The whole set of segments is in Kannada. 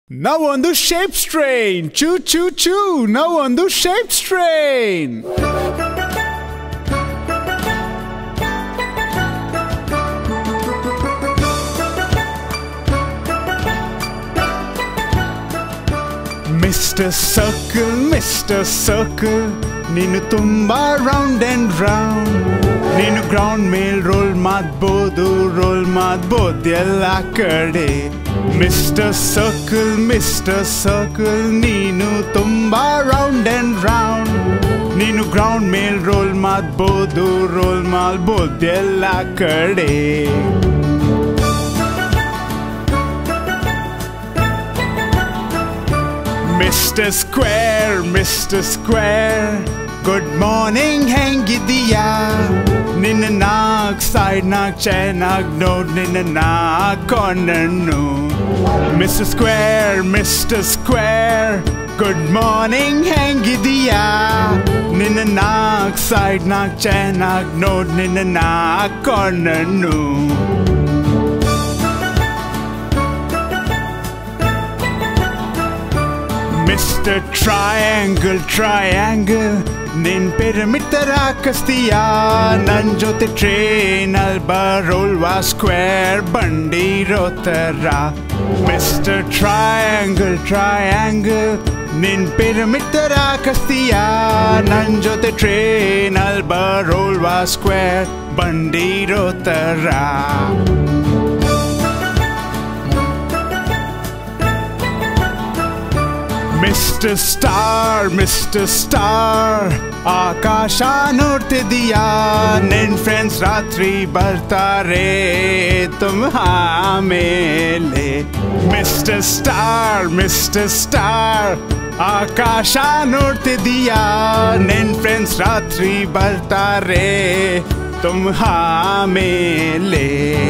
ನಾವೊಂದು ಶೇಪ್ ಸ್ಟ್ರೈನ್ ಚೂ ಚೂ ಚೂ ನಾವೊಂದು ಶೇಪ್ ಸ್ಟ್ರೈನ್ ಮಿಸ್ಟರ್ ಸರ್ಕಲ್ ನೀನು ತುಂಬಾ ರೌಂಡ್ ಅಂಡ್ ರೌಂಡ್ ನೀನು ಗ್ರೌಂಡ್ ಮೇಲ್ ರೋಲ್ ಮಾಡ್ಬೋದು ಎಲ್ಲ ಕಡೆ ಮಿಸ್ಟರ್ ಸರ್ಕಲ್ ನೀನು ತುಂಬಾ ರೌಂಡ್ ಅಂಡ್ ರೌಂಡ್ ನೀನು ಗ್ರೌಂಡ್ ಮೇಲ್ ರೋಲ್ ಮಾಡ್ಬೋದು ಎಲ್ಲ ಕಡೆ Mr. Square, good morning, ಹೆಂಗಿದೀಯಾ ನಿನ್ನ ನಾಕ್ ಸೈಡ್ ನಾಕ್ ಚೆನ್ನಾಗ್ ನೋಡ್ ನಿನ್ನ ನಾಕ್ ಕಾರ್ನರ್ನು Mr. Square, good morning, ಹೆಂಗಿದೀಯಾ ನಿನ್ನ ನಾಕ್ ಸೈಡ್ ನಾಕ್ ಚೆನ್ನಾಗ್ ನೋಡ್ ನಿನ್ನ ನಾಕ್ ಕಾರ್ನರ್ನು Mr. Triangle ನಿನ್ ಪಿರಮಿಡ್ ತರ ಕಸ್ತೀಯಾ ನನ್ ಜೊತೆ ಟ್ರೈನ್ ಅಲ್ ಬರೋಲ್ವಾ ಸ್ಕ್ವೇರ್ ಬಂಡಿರೋ ತರ Mr. Triangle ನಿನ್ ಪಿರಮಿಡ್ ತರ ಕಸ್ತೀಯಾ ನನ್ ಜೊತೆ ಟ್ರೈನ್ ಅಲ್ ಬರೋಲ್ವಾ ಸ್ಕ್ವೇರ್ ಬಂಡಿರೋ ತರ Mr. Star ಆಕಾಶ ನೋಡ್ತಿದೀಯಾ ನಿನ್ ಫ್ರೆಂಡ್ಸ್ ರಾತ್ರಿ ಬರ್ತಾರೆ ಆಮೇಲೆ Mr. Star ಆಕಾಶ ನೋಡ್ತಿದೀಯಾ ನಿನ್ ಫ್ರೆಂಡ್ಸ್ ರಾತ್ರಿ ಬರ್ತಾರೆ ಆಮೇಲೆ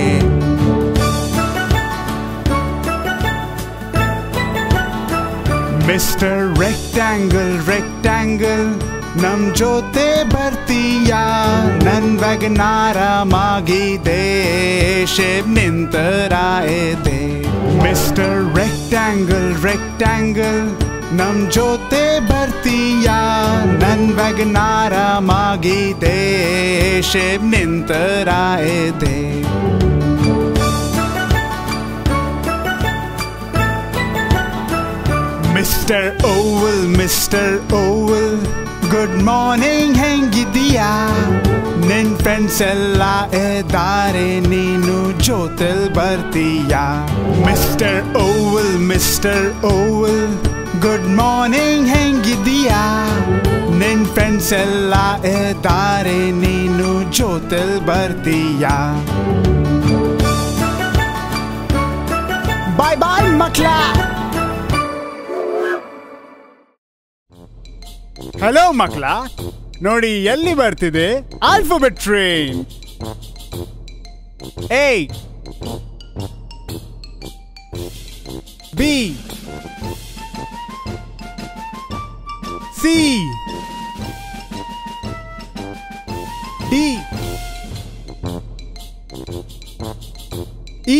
Mr. Rectangle ನಮ್ ಜೊತೆ ಬರ್ತೀಯಾ ನನ್ ವ್ಯಾಗನಾರ ಮಾಗಿದೆ ಶೇಪ್ ನಿಂತರ ಇದೆ Mr. Rectangle ನಮ್ ಜೊತೆ ಬರ್ತೀಯಾ ನನ್ ವ್ಯಾಗನಾರ ಮಾಗಿದೆ ಶೇಪ್ ನಿಂತರ ಇದೆ Mr. Oval good morning ಹೆಂಗಿದೀಯಾ ನಿನ್ ಫ್ರೆಂಡ್ಸ್ ಎಲ್ಲ ಇದ್ದಾರೆ ನೀನು ಜೊತೆಲ್ ಬರ್ತೀಯಾ Mr. Oval good morning ಹೆಂಗಿದೀಯಾ ನಿನ್ ಫ್ರೆಂಡ್ಸ್ ಎಲ್ಲ ಇದ್ದಾರೆ ನೀನು ಜೊತೆಲ್ ಬರ್ತೀಯಾ ಬಾಯ್ ಮಕ್ಳ ಹಲೋ ಮಕ್ಳ ನೋಡಿ ಎಲ್ಲಿ ಬರ್ತಿದೆ alphabet train A B C D E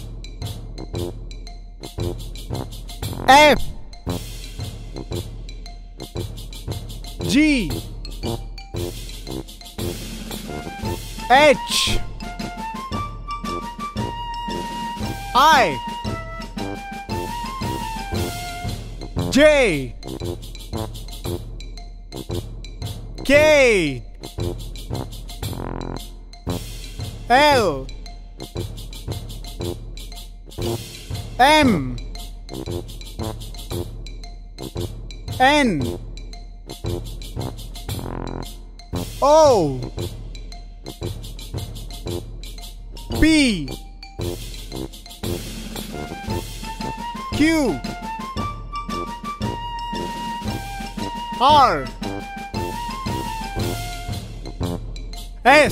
F G H I J K L M N O P Q R S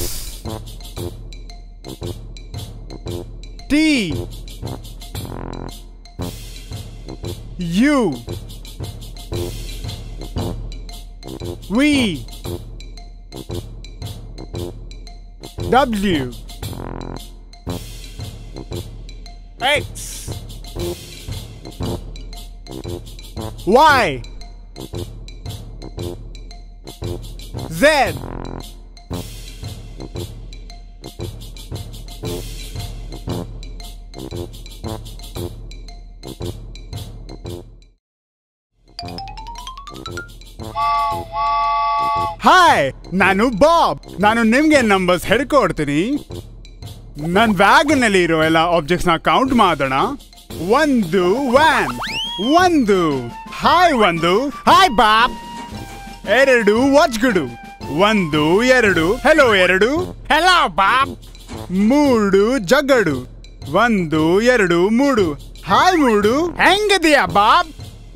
T U V W X Y Z hi, ನಾನು ಬಾಬ್. ನಾನು ನಿಮ್ಗೆ ನಂಬರ್ಸ್ ಹೇಳ್ಕೊಡ್ತೀನಿ. ನನ್ನ ವ್ಯಾಗನ್ನಲ್ಲಿ ಇರೋ ಎಲ್ಲ ಆಬ್ಜೆಕ್ಟ್ಸ್ ನ ಕೌಂಟ್ ಮಾಡೋಣ. 1 ವ್ಯಾನ್, 1 ಹಾಯ್ 1 ಹಾಯ್ ಬಾಬ್. 2 ವಾಚ್ಗಳು, 1 2 ಹೆಲೋ 2 ಹೆಲೋ ಬಾಬ್. 3 ಜಗ್ಗಡು, 1 2 3 ಹಾಯ್ 3 ಹೆಂಗದಿಯಾ ಬಾಬ್.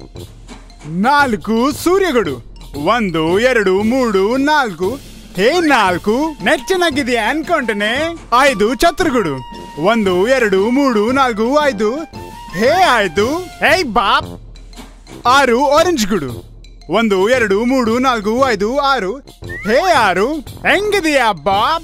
4 ಸೂರ್ಯಗಳು, 1 2 3 4 ಹೇ 4 ನೆಟ್ ಚೆನ್ನಾಗಿದೆಯಾ ಅನ್ಕೊಂಡನೆ. 5 ಛತ್ರಗಳು, 1 2 3 4 5 ಹೇ 5 ಹೇ ಬಾಬ್. 6 ಆರೆಂಜ್ಗಳು, 1 2 3 4 5 6 ಹೇ 6 ಹೆಂಗಿದೆಯಾ ಬಾಬ್.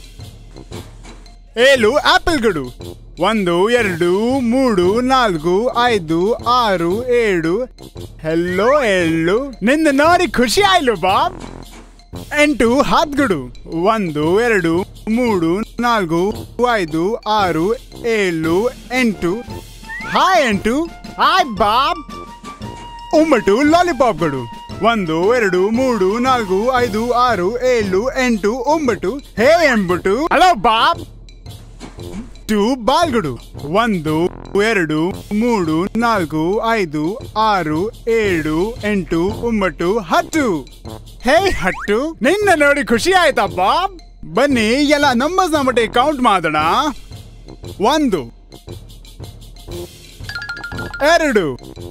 7 ಆಪಲ್ಗಳು, 1 2 3 4 5 6 7 ಹೆಲ್ಲೋ 7 ನಿನ್ನ ನೋಡಿ ಖುಷಿ ಆಯ್ಲು ಬಾಬ್. 8 ಹಾತ್ಗಳು, 1 2 3 4 5 6 7 8 ಹಾಯ್ 8 ಹಾಯ್ ಬಾಬ್. 9 ಲಾಲಿಪಾಪ್ಗಳು, 1 2 3 4 5 6 7 8 9 ಹೇ 8 ಹಲೋ ಬಾಬ್. 2 ಬಾಲ್ಗಳು, 1 2 3 4 5 6 7 8 9 10 ಹೇ 10 ನಿನ್ನ ನೋಡಿ ಖುಷಿ ಆಯ್ತಾ ಬಾಬ್. ಬನ್ನಿ ಎಲ್ಲ ನಂಬರ್ಸ್ ನ ಮಟ್ಟ ಕೌಂಟ್ ಮಾಡೋಣ. 1 2 3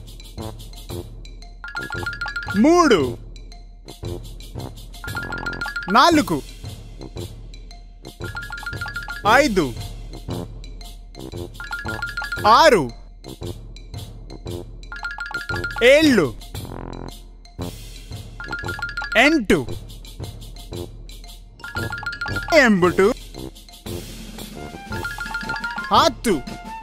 4 5 6 7 8 ಎಂಬುಟು 10.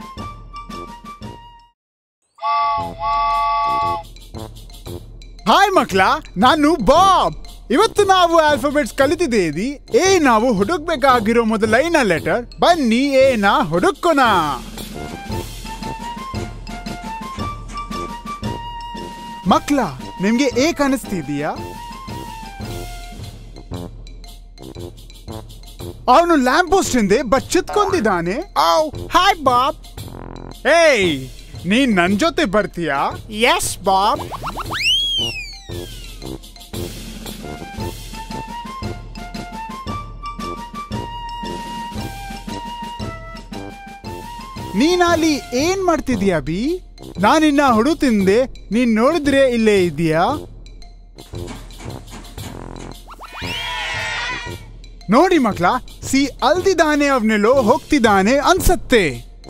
ಹಾಯ್ ಮಕ್ಳ, ನಾನು ಬಾಬ್. ಇವತ್ತು ನಾವು ಆಲ್ಫಾಬೆಟ್ಸ್ ಕಲಿತಿದ್ದೇವೆ. ಎ ನಾವು ಹುಡುಕ್ಬೇಕಾಗಿರೋ ಮೊದಲೈನ ಲೆಟರ್. ಬನ್ನಿ ಎನ ಹುಡುಕೋಣ. ಮಕ್ಳ, ನಿಮ್ಗೆ ಎ ಕಾಣಿಸ್ತಿದೀಯಾ? ಅವನು ಲ್ಯಾಂಪ್ ಪೋಸ್ಟ್ ಹಿಂದೆ ಬಚ್ಚಿತ್ಕೊಂಡಿದ್ದಾನೆ. Hi Bob. ಏಯ್, ನೀನ್ ನನ್ ಜೊತೆ ಬರ್ತೀಯಾ? S Bob. ನೀನಲ್ಲಿ ಏನ್ ಮಾಡ್ತಿದ್ಯಾ ಬಿ? ನಾನಿನ್ನ ಹುಡುತಿಂದೆ. ನೀನ್ ನೋಡಿದ್ರೆ ಇಲ್ಲೇ ಇದೀಯಾ? ನೋಡಿ ಮಕ್ಳ, ಸಿ ಅಲ್ದಿದ್ದಾನೆ, ಅವನೆಲ್ಲೋ ಹೋಗ್ತಿದ್ದಾನೆ ಅನ್ಸತ್ತೆ.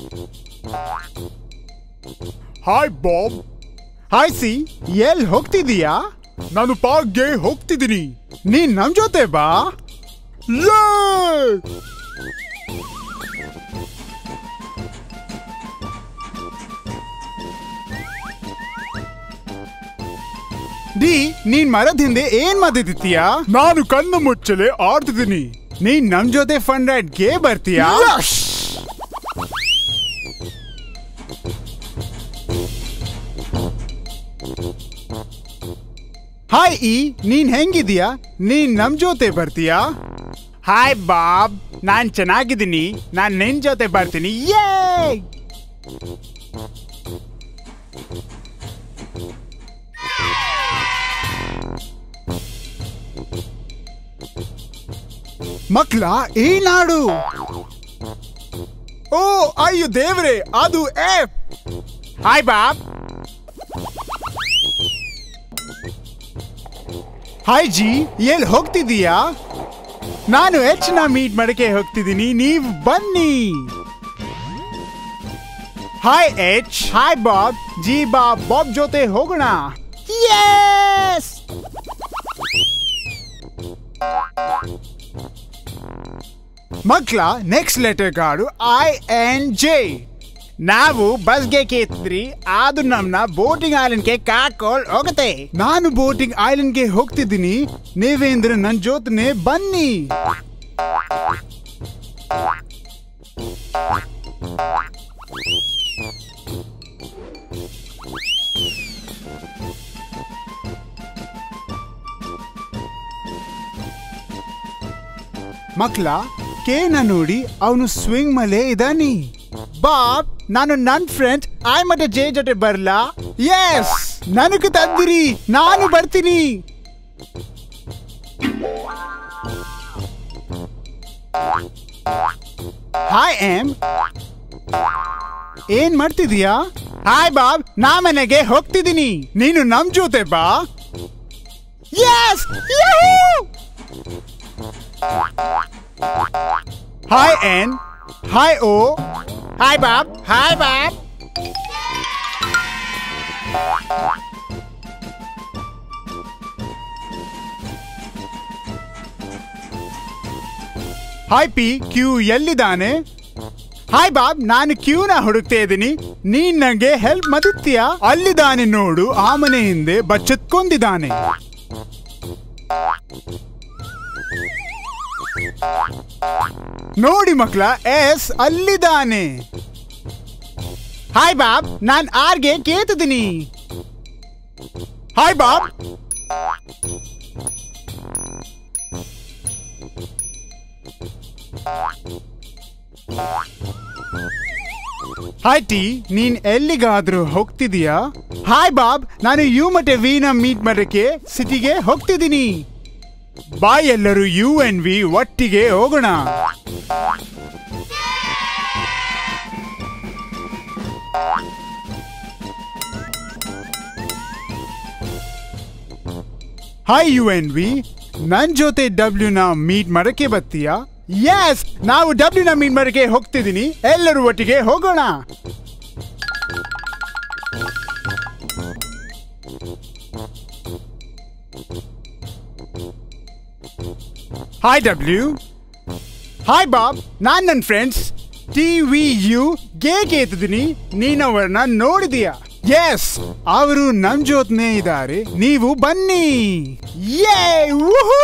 Hi Bob. ಹಾಯ್ ಸಿ, ಎಲ್ ಹೋಗ್ತಿದೀಯಾ? ನಾನು ಪಾರ್ಕ್ಗೆ ಹೋಗ್ತಿದ್ದೀನಿ. ನೀನ್ ನಮ್ ಜೊತೆ ಬಾ. ಡಿ, ನೀನ್ ಮರದ ಹಿಂದೆ ಏನ್ ಮಾತಾಡ್ತೀಯಾ? ನಾನು ಕಣ್ಣು ಮುಚ್ಚಲೆ ಆಡ್ತಿದ್ದೀನಿ. ನೀನ್ ನಮ್ ಜೊತೆ ಫನ್ ರೈಡ್ಗೆ ಬರ್ತೀಯಾ? ಹಾಯ್ ಇ, ನೀನ್ ಹೆಂಗಿದೀಯಾ? ನೀನ್ ನಮ್ ಜೊತೆ ಬರ್ತೀಯಾ? ಹಾಯ್ ಬಾಬ್, ನಾನ್ ಚೆನ್ನಾಗಿದ್ದೀನಿ. ನಾನ್ ನಿನ್ ಜೊತೆ ಬರ್ತೀನಿ. ಯೇ! ಮಕ್ಳ, ಏನಾಡು? ಓ ಅಯ್ಯೋ ದೇವ್ರೆ, ಅದು F. Hi Bob. Hi G, ಎಲ್ಲಿ ಹೋಗ್ತಿದೀಯಾ? ನಾನು ಎಚ್ ನ ಮೀಟ್ ಮಾಡಕ್ಕೆ ಹೋಗ್ತಿದ್ದೀನಿ, ನೀವು ಬನ್ನಿ. Hi H. Hi Bob. G Bob, Bob ಜೊತೆ ಹೋಗೋಣ. ಯೆಸ್! ಮಕ್ಳ, ನೆಕ್ಸ್ಟ್ ಲೆಟರ್ ಗಾಡು ಐ ಎನ್ ಜೆ. ನಾವು ಬಸ್ಗೆ ಕೇಳಿದ್ರಿ ಅದು ನಮ್ನ ಬೋಟಿಂಗ್ ಐಲ್ಯಾಂಡ್ಗೆ ಕಾಕೊಂಡ್ ಹೋಗುತ್ತೆ. ನಾನು ಬೋಟಿಂಗ್ ಐಲ್ಯಾಂಡ್ಗೆ ಹೋಗ್ತಿದ್ದೀನಿ, ನೀವೇಂದ್ರ ನನ್ ಜೊತೆನೆ ಬನ್ನಿ. ಮಕ್ಳ ಕೇನ ನೋಡಿ ಅವನು ಸ್ವಿಂಗ್ ಮೇಲೆ ಇದ್ದಾನಿ. ಬಾಬ್ ನಾನು ನನ್ ಫ್ರೆಂಡ್ ಆಯ್ ಮತ್ತೆ ಜೆ ಜೊತೆ ಬರ್ಲಾ? ಎಸ್ ನನಗೆ ತಂದಿರಿ, ನಾನು ಬರ್ತೀನಿ. ಹಾಯ್ ಎಮ್, ಏನ್ ಮಾಡ್ತಿದೀಯಾ? ಹಾಯ್ ಬಾಬ್, ನಾ ಮನೆಗೆ ಹೋಗ್ತಿದ್ದೀನಿ, ನೀನು ನಮ್ ಜೊತೆ ಬಾ. Yes, hi N, hi O, hi Bob, hi Bob. Hi P, Q ಎಲ್ಲಿದ್ದಾನೆ? ಹಾಯ್ ಬಾಬ್, ನಾನು ಕ್ಯೂನ ಹುಡುಕ್ತಾ ಇದ್ದೀನಿ, ನೀನ್ ನಂಗೆ ಹೆಲ್ಪ್ ಮಾಡುತ್ತೀಯಾ? ಅಲ್ಲಿದ್ದಾನೆ ನೋಡು, ಆ ಮನೆ ಹಿಂದೆ ಬಚ್ಚತ್ಕೊಂಡಿದ್ದಾನೆ. ನೋಡಿ ಮಕ್ಳ, ಎಸ್ ಅಲ್ಲಿದ್ದಾನೆ. ಹಾಯ್ ಬಾಬ್, ನಾನ್ ಆರ್ಗೆ ಕೇಳ್ತಿದ್ದೀನಿ. Hi Bob. ಹಾಯ್ ಟಿ, ನೀನ್ ಎಲ್ಲಿಗಾದ್ರೂ ಹೋಗ್ತಿದೀಯಾ? ಹಾಯ್ ಬಾಬ್, ನಾನು ಯು ಮತ್ತೆ ವಿನ ಮೀಟ್ ಮಾಡಕ್ಕೆ ಸಿಟಿಗೆ ಹೋಗ್ತಿದ್ದೀನಿ. ಬಾಯ್, ಎಲ್ಲರೂ ಯು ಅಂಡ್ ವಿ ಒಟ್ಟಿಗೆ ಹೋಗೋಣ. ಹಾಯ್ ಯು ಅಂಡ್ ವಿ, ನನ್ ಜೊತೆ ಡಬ್ಲ್ಯೂ ನ ಮೀಟ್ ಮಾಡಕ್ಕೆ ಬರ್ತೀಯಾ? ಎಸ್, ನಾವು ಡಬ್ಲ್ಯೂ ನ ಮೀಟ್ ಮಾಡಕ್ಕೆ ಹೋಗ್ತಿದ್ದೀನಿ, ಎಲ್ಲರೂ ಒಟ್ಟಿಗೆ ಹೋಗೋಣ. Hi W. ಹಾಯ್ ಬಾಬ್, ನಾನ್ ನನ್ನ ಫ್ರೆಂಡ್ಸ್ TVU ಗೆ ಕೇಳ್ತಿದ್ದೀನಿ, ನೀನವರನ್ನ ನೋಡಿದೀಯಾ? ಎಸ್, ಅವರು ನಮ್ ಜೊತೆನೇ ಇದ್ದಾರೆ, ನೀವು ಬನ್ನಿ. ಯೇ, ವುಹೂ.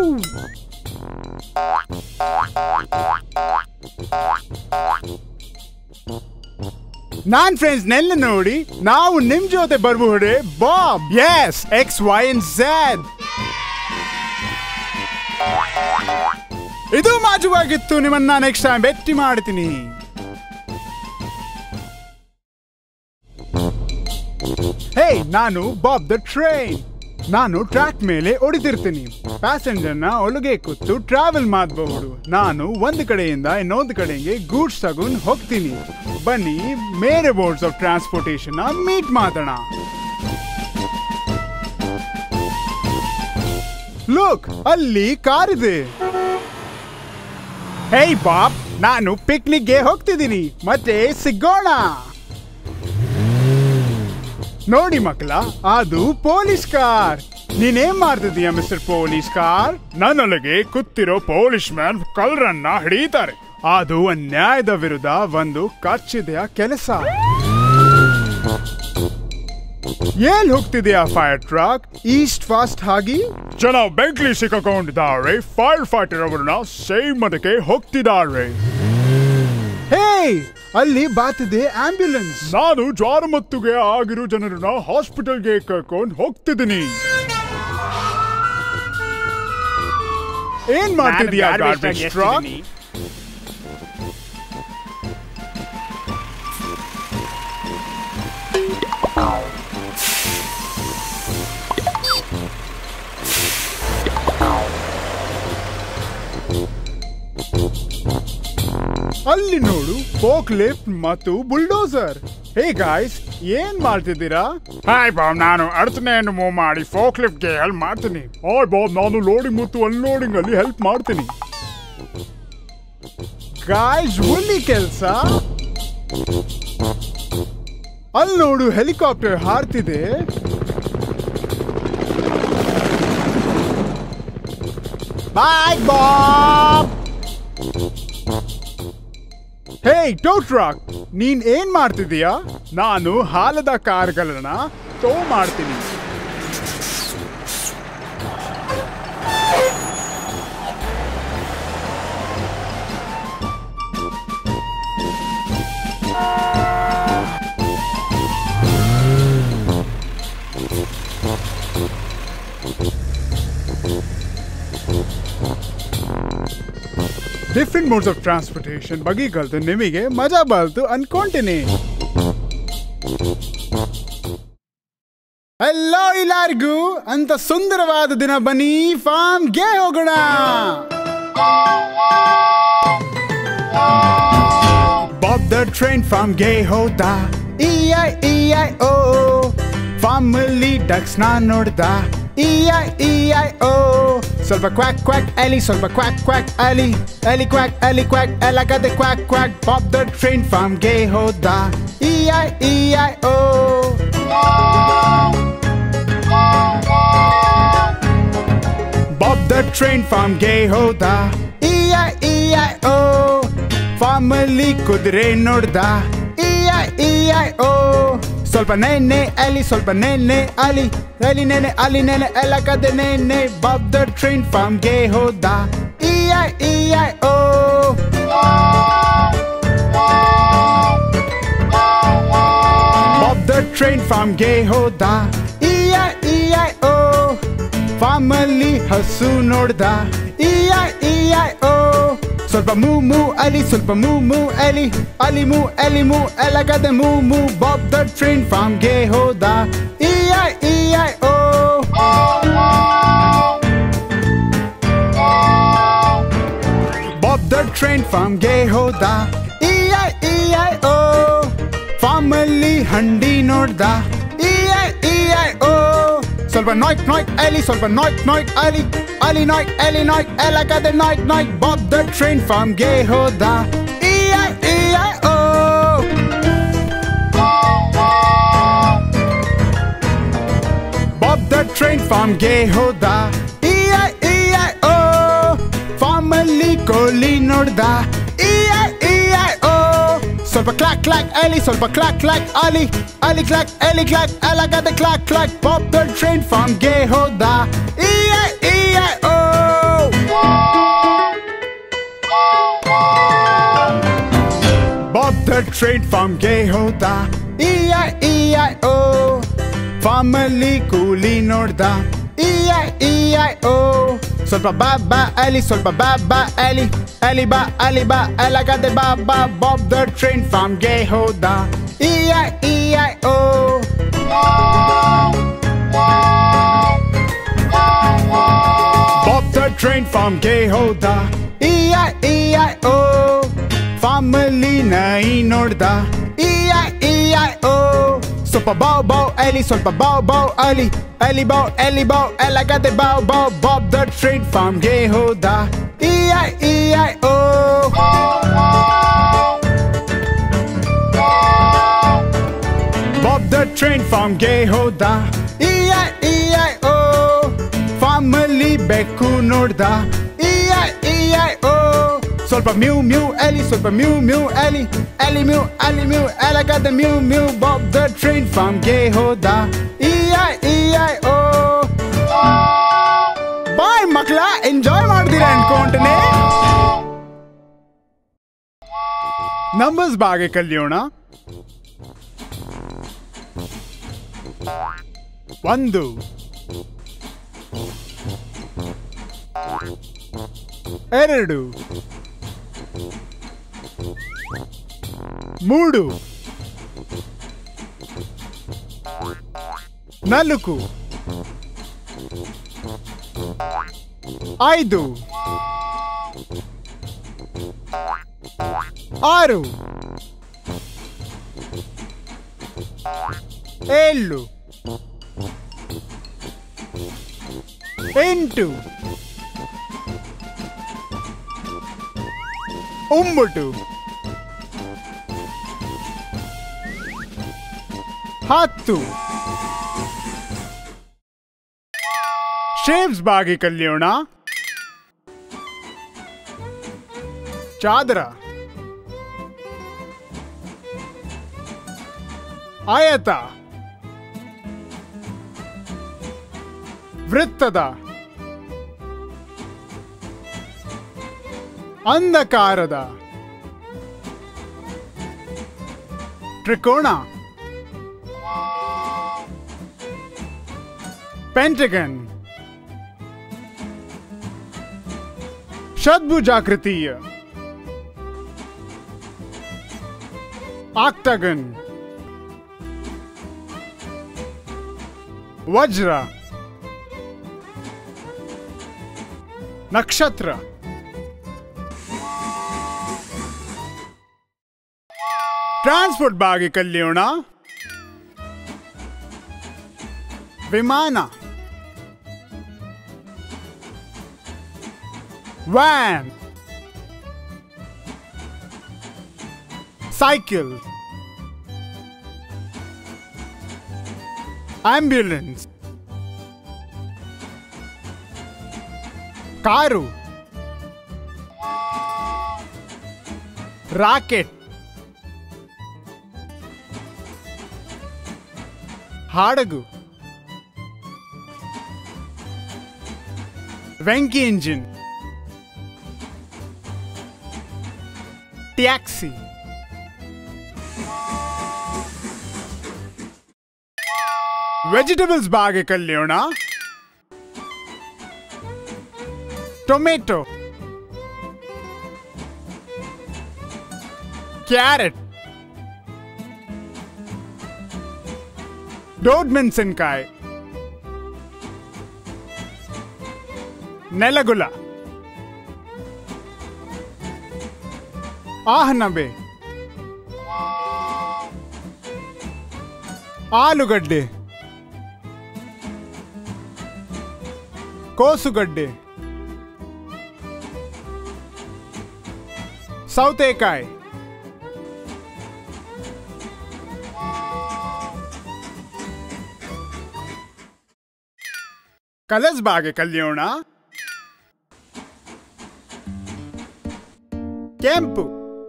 ನಾನ್ ಫ್ರೆಂಡ್ಸ್ ನೆಲ್ಲ ನೋಡಿ ನಾವು ನಿಮ್ ಜೊತೆ ಬರ್ಬಹುದೇ ಬಾಬ್? S, XYZ. ಇದು ಮಾಜುವಾಗಿತ್ತು, ನಿಮ್ಮನ್ನ ನೆಕ್ಸ್ಟ್ ಟೈಮ್ ಭೇಟಿ ಮಾಡ್ತೀನಿ. ಹೇ, ನಾನು ಬಾಬ್ ದ ಟ್ರೈನ್. ನಾನು ಟ್ರ್ಯಾಕ್ ಮೇಲೆ ಹೊಡಿತಿರ್ತೀನಿ, ಪ್ಯಾಸೆಂಜರ್ನ ಒಳಗೆ ಕೂತು ಟ್ರಾವೆಲ್ ಮಾಡಬಹುದು. ನಾನು ಒಂದು ಕಡೆಯಿಂದ ಇನ್ನೊಂದು ಕಡೆಗೆ ಗೂಡ್ಸ್ ತಗೊಂಡು ಹೋಗ್ತೀನಿ. ಬನ್ನಿ, ಬೇರೆ ಬೋರ್ಡ್ಸ್ ಆಫ್ ಟ್ರಾನ್ಸ್ಪೋರ್ಟೇಷನ್ ಮೀಟ್ ಮಾಡೋಣ. ಲುಕ್, ಅಲ್ಲಿ ಕಾರ್ ಇದೆ. ಹೇ ಬಾಬ್, ನಾನು ಪಿಕ್ನಿಕ್ಗೆ ಹೋಗ್ತಿದ್ದೀನಿ, ಮತ್ತೆ ಸಿಗೋಣ. ನೋಡಿ ಮಕ್ಕಳ, ಅದು ಪೊಲೀಸ್ ಕಾರ್. ನೀನೇನ್ ಮಾಡ್ತಿದೀಯ ಮಿಸ್ಟರ್ ಪೊಲೀಸ್ ಕಾರ್? ನನ್ನೊಳಗೆ ಕೂತಿರೋ ಪೊಲೀಸ್ ಮ್ಯಾನ್ ಕಳ್ಳರನ್ನ ಹಿಡಿತಾರೆ. ಅದು ಅನ್ಯಾಯದ ವಿರುದ್ಧ ಒಂದು ಕಚ್ಚಿದೆಯ ಕೆಲಸ. ಏನ್ ಹೋಗ್ತಿದೆಯಾ ಫೈರ್ ಟ್ರಕ್? ಈಸ್ಟ್ ಫಾಸ್ಟ್ ಆಗಿ ಜನ ಬೆಂಕಿ ಸಿಕ್ಕೊಂಡಿದ್ದಾರೆ. ಫೈರ್ ಫೈಟರ್ ಅವರನ್ನ ಸೇವ್ ಮಾಡಕ್ಕೆ ಹೋಗ್ತಿದ್ದಾರೆ. ಹೇ, ಅಲ್ಲಿ ಬಾತಿದೆ ಆಂಬ್ಯುಲೆನ್ಸ್. ನಾನು ಜ್ವಾರಮತ್ತುಗೆ ಆಗಿರೋ ಜನರನ್ನ ಹಾಸ್ಪಿಟಲ್ಗೆ ಕರ್ಕೊಂಡು ಹೋಗ್ತಿದ್ದೀನಿ. ಏನ್ ಮಾಡ್ತಿದ್ಯಾ ಗಾರ್ಬೇಜ್ ಟ್ರಕ್? ಅಲ್ಲಿ ನೋಡು, ಫೋಕ್ ಲಿಫ್ಟ್ ಮತ್ತು ಬುಲ್ಡೋಸರ್. ಹೇ ಗಾಯ್ಸ್, ಏನ್ ಮಾಡ್ತಿದ್ದೀರಾ? ಹಾಯ್ ಬಾಬ್, ನಾನು ಅಡಚಣೆಯನ್ನು ಮೂವ್ ಮಾಡಿ ಫೋಕ್ ಲಿಫ್ಟ್ಗೆ ಹೆಲ್ಪ್ ಮಾಡ್ತೀನಿ. ಹಾಯ್ ಬಾಬ್, ನಾನು ಲೋಡಿಂಗ್ ಮತ್ತು ಅನ್ಲೋಡಿಂಗ್ ಅಲ್ಲಿ ಹೆಲ್ಪ್ ಮಾಡ್ತೀನಿ. ಗಾಯ್ಸ್, ಒಳ್ಳೆ ಕೆಲಸ. ಅಲ್ಲಿ ನೋಡು, ಹೆಲಿಕಾಪ್ಟರ್ ಹಾರ್ತಿದೆ. Bye Bob. Hey tow truck, ನೀನ್ ಏನ್ ಮಾಡ್ತಿದೀಯಾ? ನಾನು ಹಾಲದ ಕಾರ್ಗಳನ್ನ ಟೋ ಮಾಡ್ತೀನಿ. ಡಿಫ್ರೆಂಟ್ ಮೋಡ್ಸ್ ಆಫ್ ಟ್ರಾನ್ಸ್ಪೋರ್ಟೇಷನ್ ಬಗ್ಗೆ ಕಲ್ತು ನಿಮಗೆ ಮಜಾ ಬಂತು ಅನ್ಕೊಂತೀನಿ. ಎಲ್ಲೋ ಎಲ್ಲರಿಗೂ ಅಂತ ಸುಂದರವಾದ ದಿನ, ಬನ್ನಿ ಫಾರ್ಮ್ಗೆ ಹೋಗೋಣ. ಬಾಬ್ ದ ಟ್ರೈನ್ ಫಾರ್ಮ್ಗೆ ಹೋದ. E-I-E-I-O. ಫಾರ್ಮಲ್ಲಿ ಡಕ್ಸ್ ನಾ ನೋಡ್ದ. E-I-E-I-O. ಸ್ವಲ್ಪ ಕ್ವಾಕ್ ಕ್ವಾಕ್ ಎಲಿ, ಸ್ವಲ್ಪ ಕ್ವಾಕ್ ಕ್ವಾಕ್ ಎಲಿ, ಎಲಿ ಕ್ವಾಕ್ ಎಲಿ ಕ್ವಾಕ್, ಎಲ್ಲಗದೆ quack quack. Bob the train ಫಾರ್ಮ್ಗೆ ಹೋದ. E-I-E-I-O. ಬಾಬ್ ದ ಟ್ರೈನ್ ಫಾರ್ಮ್ಗೆ ಹೋದ. E-I-E-I-O. ಫಾರ್ಮಲ್ಲಿ ಕುದುರೆ ನೋಡ್ದ. E-I-E-I-O. ಸ್ವಲ್ಪ ನೆನೆ ಎಲಿ, ಸ್ವಲ್ಪ ನೆನೆ ಅಲಿ, ಎಲಿ ನೆನೆ ಅಲಿ ನೆನೆ ಎಲ್ಲಗದೆ ನೆನೆ. ಬಾಬ್ ದ ಟ್ರೈನ್ ಫಾರ್ಮ್ಗೆ ಹೋದ. E-I-E-I-O. ಬಾಬ್ ದ ಟ್ರೈನ್ ಫಾರ್ಮ್ಗೆ ಹೋದ. E-I-E-I-O. ಫಾರ್ಮಲ್ಲಿ ಹಸು ನೋಡ್ದ. E-I-E-I-O. ಸ್ವಲ್ಪ ಮೂ ಮೂ ಅಲಿ, ಸ್ವಲ್ಪ ಮೂ ಮೂ ಎಲಿ, ಅಲಿ ಮೂ ಎಲಿ ಮೂ ಎಲ್ಲಗದೆ ಮೂ ಮೂ. ಬಾಬ್ ದ ಟ್ರೈನ್ ಫಾರ್ಮ್ಗೆ ಹೋದ. E-I-E-I-O. ಬಾಬ್ ದ ಟ್ರೈನ್ ಫಾರ್ಮ್ಗೆ ಹೋದ. E-I-E-I-O. ಫಾರ್ಮಲ್ಲಿ ಹಂಡಿ ನೋಡ್ದ. E-I-E-I-O. ಸ್ವಲ್ಪ ನಾಯ್ಕ್ ನಾಯ್ಕ್ ಎಲಿ, ಸ್ವಲ್ಪ ನಾಯ್ಕ್ ನಾಯ್ಕ್ ಅಲಿ, ಅಲಿ ನಾಯ್ಕ್ ಎಲಿ ನಾಯ್ಕ್ ಎಲ್ಲಗದೆ ನಾಯ್ಕ್ ನಾಯ್ಕ್. ಬಾಬ್ ದ ಟ್ರೈನ್ ಫಾರ್ಮ್ಗೆ ಹೋದ. E-I-E-I-O. ಬಾಬ್ ದ ಟ್ರೈನ್ ಫಾರ್ಮ್ಗೆ ಹೋದ. E-I-E-I-O. ಫಾರ್ಮಲ್ಲಿ ಕೋಳಿ ನೋಡ್ದ. E-I-E-I-O. ಸ್ವಲ್ಪ ಕ್ಲಾಕ್ ಕ್ಲಾಕ್ ಎಲಿ, ಸ್ವಲ್ಪ ಕ್ಲಾಕ್ ಕ್ಲಾಕ್ ಅಲಿ, ಅಲಿ ಕ್ಲಾಕ್ ಎಲಿ ಕ್ಲಾಕ್ ಎಲ್ಲಗದೆ cluck cluck. Bob the train ಫಾರ್ಮ್ಗೆ ಹೋದ. E-I-E-I-O. ಬಾಬ್ ದ ಟ್ರೈನ್ ಫಾರ್ಮ್ಗೆ ಹೋದ. E-I-E-I-O. ಫಾರ್ಮಲ್ಲಿ ಕೂಲಿ ನೋಡ್ದ. E-I-E-I-O. ಸ್ವಲ್ಪ ಬಾ ಬಾ ಎಲಿ, ಸ್ವಲ್ಪ ಬಾ ಬಾ ಎಲಿ, ಎಲಿ ಬಾ ಅಲಿ ಬಾ ಎಲ್ಲಗದೆ ಬಾ ಬಾ. ಬಾಬ್ ದ ಟ್ರೈನ್ ಫಾರ್ಮ್ಗೆ ಹೋದ. E-I-E-I-O. ಬಾಬ್ ದ ಟ್ರೈನ್ ಫಾರ್ಮ್ಗೆ ಹೋದ. E-I-E-I-O. ಫಾರ್ಮಲ್ಲಿ ನಾಯಿ ನೋಡ್ದ. E-I-E-I-O. ಸ್ವಲ್ಪ ಬಾವ್ ಬಾವ್ ಎಲಿ, ಸ್ವಲ್ಪ ಬಾವ್ ಬಾವ್ ಅಲಿ, ಎಲಿ ಬಾವ್ ಎಲಿ ಬಾವ್ ಎಲ್ಲಗದೆ bow bow. Bob the train ಫಾರ್ಮ್ಗೆ ಹೋದ. E-I-E-I-O. ಬಾಬ್ ದ ಟ್ರೈನ್ ಫಾರ್ಮ್ಗೆ ಹೋದ. E-I-E-I-O. ಫಾರ್ಮಲ್ಲಿ ಬೆಕ್ಕು ನೋಡ್ದ. E-I-E-I-O. ಸ್ವಲ್ಪ ಮ್ಯೂ ಮ್ಯೂ ಎಲಿ, ಸ್ವಲ್ಪ ಮ್ಯೂ ಮ್ಯೂ ಎಲಿ, ಎಲಿ ಮ್ಯೂ ಅಲಿ ಮ್ಯೂ ಎಲ್ಲಗದೆ mew mew. Bob the train ಫಾರ್ಮ್ಗೆ ಹೋದ. E-I-E-I-O. ಬಾಯ್ ಮಕ್ಳ, ಎಂಜಾಯ್ ಮಾಡ್ತೀರಾ ಅನ್ಕೊಂತೀನಿ. ನಂಬರ್ಸ್ ಬಾಗೆ ಕಲಿಯೋಣ. 1 2 3 4 5 6 7 8 9 10 ಶೇಪ್ಸ್ ಬಾಗಿ ಕಲಿಯೋಣ. ಚಾದರ, ಆಯತ, ವೃತ್ತದ, ಅಂಧಕಾರದ, ತ್ರಿಕೋಣ, ಪೆಂಟಗನ್, ಷಡ್ಭುಜಾಕೃತಿಯ, ಆಕ್ಟಗನ್, ವಜ್ರ, ನಕ್ಷತ್ರ, ಟ್ರಾನ್ಸ್ಪೋರ್ಟ್ ಬಗ್ಗೆ ಕಲಿಯೋಣ. ವಿಮಾನ, van, cycle, ambulance, car, rocket, ಹಡಗು, ಬೆಂಕಿ ಇಂಜಿನ್, ಟ್ಯಾಕ್ಸಿ, ವೆಜಿಟೇಬಲ್ಸ್ ಬಗ್ಗೆ ಕಲಿಯೋಣ. ಟೊಮೆಟೊ, ಕ್ಯಾರೆಟ್, ದೊಡ್ಡಮೆಣಸಿನಕಾಯಿ, ನೆಲಗುಲ, ಆಹನಬೆ, ಆಲೂಗಡ್ಡೆ, ಕೋಸುಗಡ್ಡೆ, ಸೌತೆಕಾಯಿ, ಕಲರ್ಸ್ ಬಗ್ಗೆ ಕಲಿಯೋಣ. ಕೆಂಪು,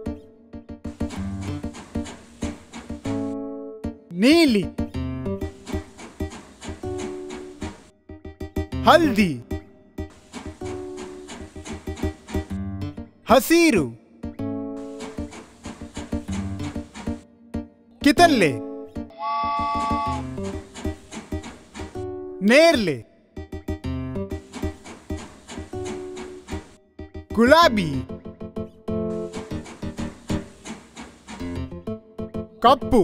ನೀಲಿ, ಹಲ್ದಿ, ಹಸಿರು, ಕಿತ್ತಳೆ, ನೇರಳೆ, ಗುಲಾಬಿ, ಕಪ್ಪು,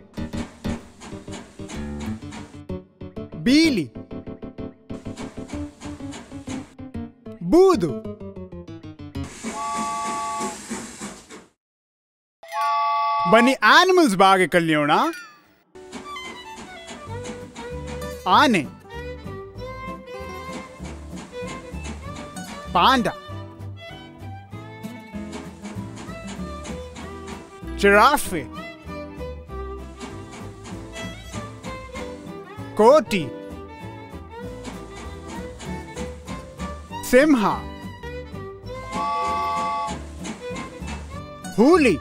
ಬೀಲಿ, ಬೂದು, ಬನ್ನಿ ಆನಿಮಲ್ಸ್ ಬಗ್ಗೆ ಕಲಿಯೋಣ. ಆನೆ, ಪಾಂಡ, ಜಿರಾಫೆ, ಕೋಟಿ, ಸಿಂಹ, ಹುಲಿ,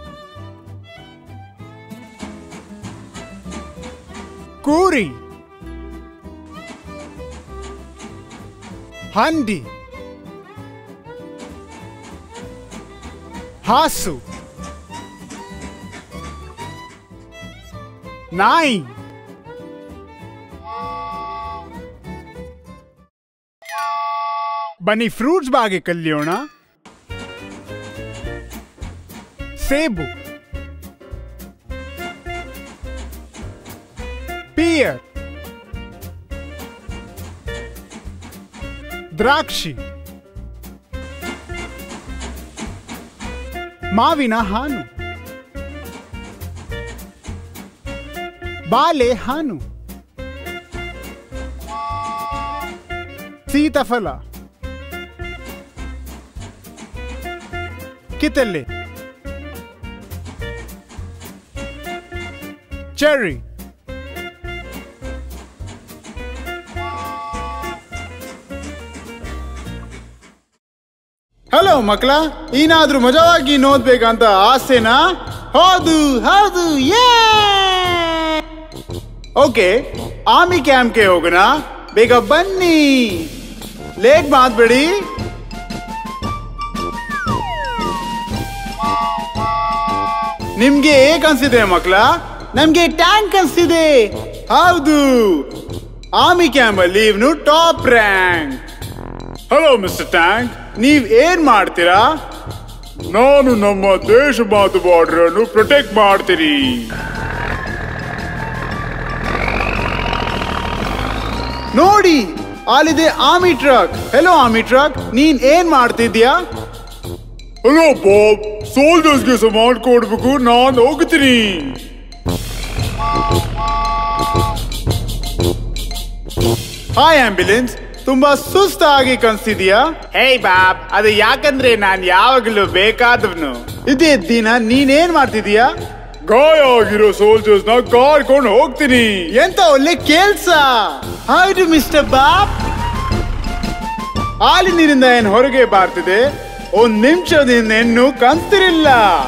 ಕೂರಿ, ಹಂದಿ, ಹಾಸು, ನಾಯಿ, ಬನ್ನಿ ಫ್ರೂಟ್ಸ್ ಬಗ್ಗೆ ಕಲಿಯೋಣ. ಸೇಬು, ಪಿಯರ್, ದ್ರಾಕ್ಷಿ, ಮಾವಿನ ಹಣ್ಣು, ಬಾಳೆಹಣ್ಣು, ಸೀತಾಫಲ, ಕಿತ್ತಳೆ, ಚೆರ್ರಿ. ಹಲೋ ಮಕ್ಕಳ, ಏನಾದ್ರೂ ಮಜವಾಗಿ ನೋಡ್ಬೇಕಂತ ಆಸೆನಾ? ಹೌದು ಹೌದು, ಓಕೆ, ಆರ್ಮಿ ಕ್ಯಾಂಪ್ಗೆ ಹೋಗೋಣ. ಬೇಗ ಬನ್ನಿ, ಲೇಟ್ ಮಾಡಬೇಡಿ. ನಿಮ್ಗೆ ಹೇಗೆ ಅನ್ಸಿದೆ ಮಕ್ಕಳ? ನಮ್ಗೆ ಟ್ಯಾಂಕ್ ಅನ್ಸಿದೆ. ಹೌದು, ಆರ್ಮಿ ಕ್ಯಾಂಪ್ ಅಲ್ಲಿ ಇವನು top rank. Hello mister tank, ನೀವ್ ಏನ್ ಮಾಡ್ತೀರಾ? ನಾನು ನಮ್ಮ ದೇಶ ಮಾತು ಬಾರ್ಡರ್ ಅನ್ನು ಪ್ರೊಟೆಕ್ಟ್ ಮಾಡ್ತೀನಿ. ನೋಡಿ, ಅಲ್ಲಿದೆ army truck. Hello army truck, ನೀನ್ ಏನ್ ಮಾಡ್ತಿದ್ಯಾ? ಹಲೋ ಬಾಬ್, ಸೋಲ್ಜರ್ಸ್ಗೆ ಸಮಾನ್ ಕೊಡ್ಬೇಕು, ನಾನು ಹೋಗ್ತೀನಿ. ಹಾಯ್ ಆಂಬ್ಯುಲೆನ್ಸ್, ತುಂಬಾ ಸುಸ್ತಾಗಿ ಕಾಣಿಸ್ತಿದ್ಯಾ? ಹೇ ಬಾಬ್, ಅದು ಯಾಕಂದ್ರೆ ನಾನ್ ಯಾವಾಗಲೂ ಬೇಕಾದವನು. ಇದೇ ದಿನ ನೀನೇನ್ ಮಾಡ್ತಿದೀಯಾ? ಗಾಯ ಆಗಿರೋ ಸೋಲ್ಜರ್ಸ್ ನ ಕಾಡ್ಕೊಂಡು ಹೋಗ್ತೀನಿ. ಎಂತ ಒಳ್ಳೆ ಕೆಲ್ಸ. ಹೌದು ಮಿಸ್ಟರ್ ಬಾಬ್. ಹಾಲಿನಿಂದ ಏನ್ ಹೊರಗೆ ಬರ್ತಿದೆ? ಒಂದ್ ನಿಮಿಷದಿಂದ ಇನ್ನೂ ಕಾಣಿಸ್ತಿರಲಿಲ್ಲ.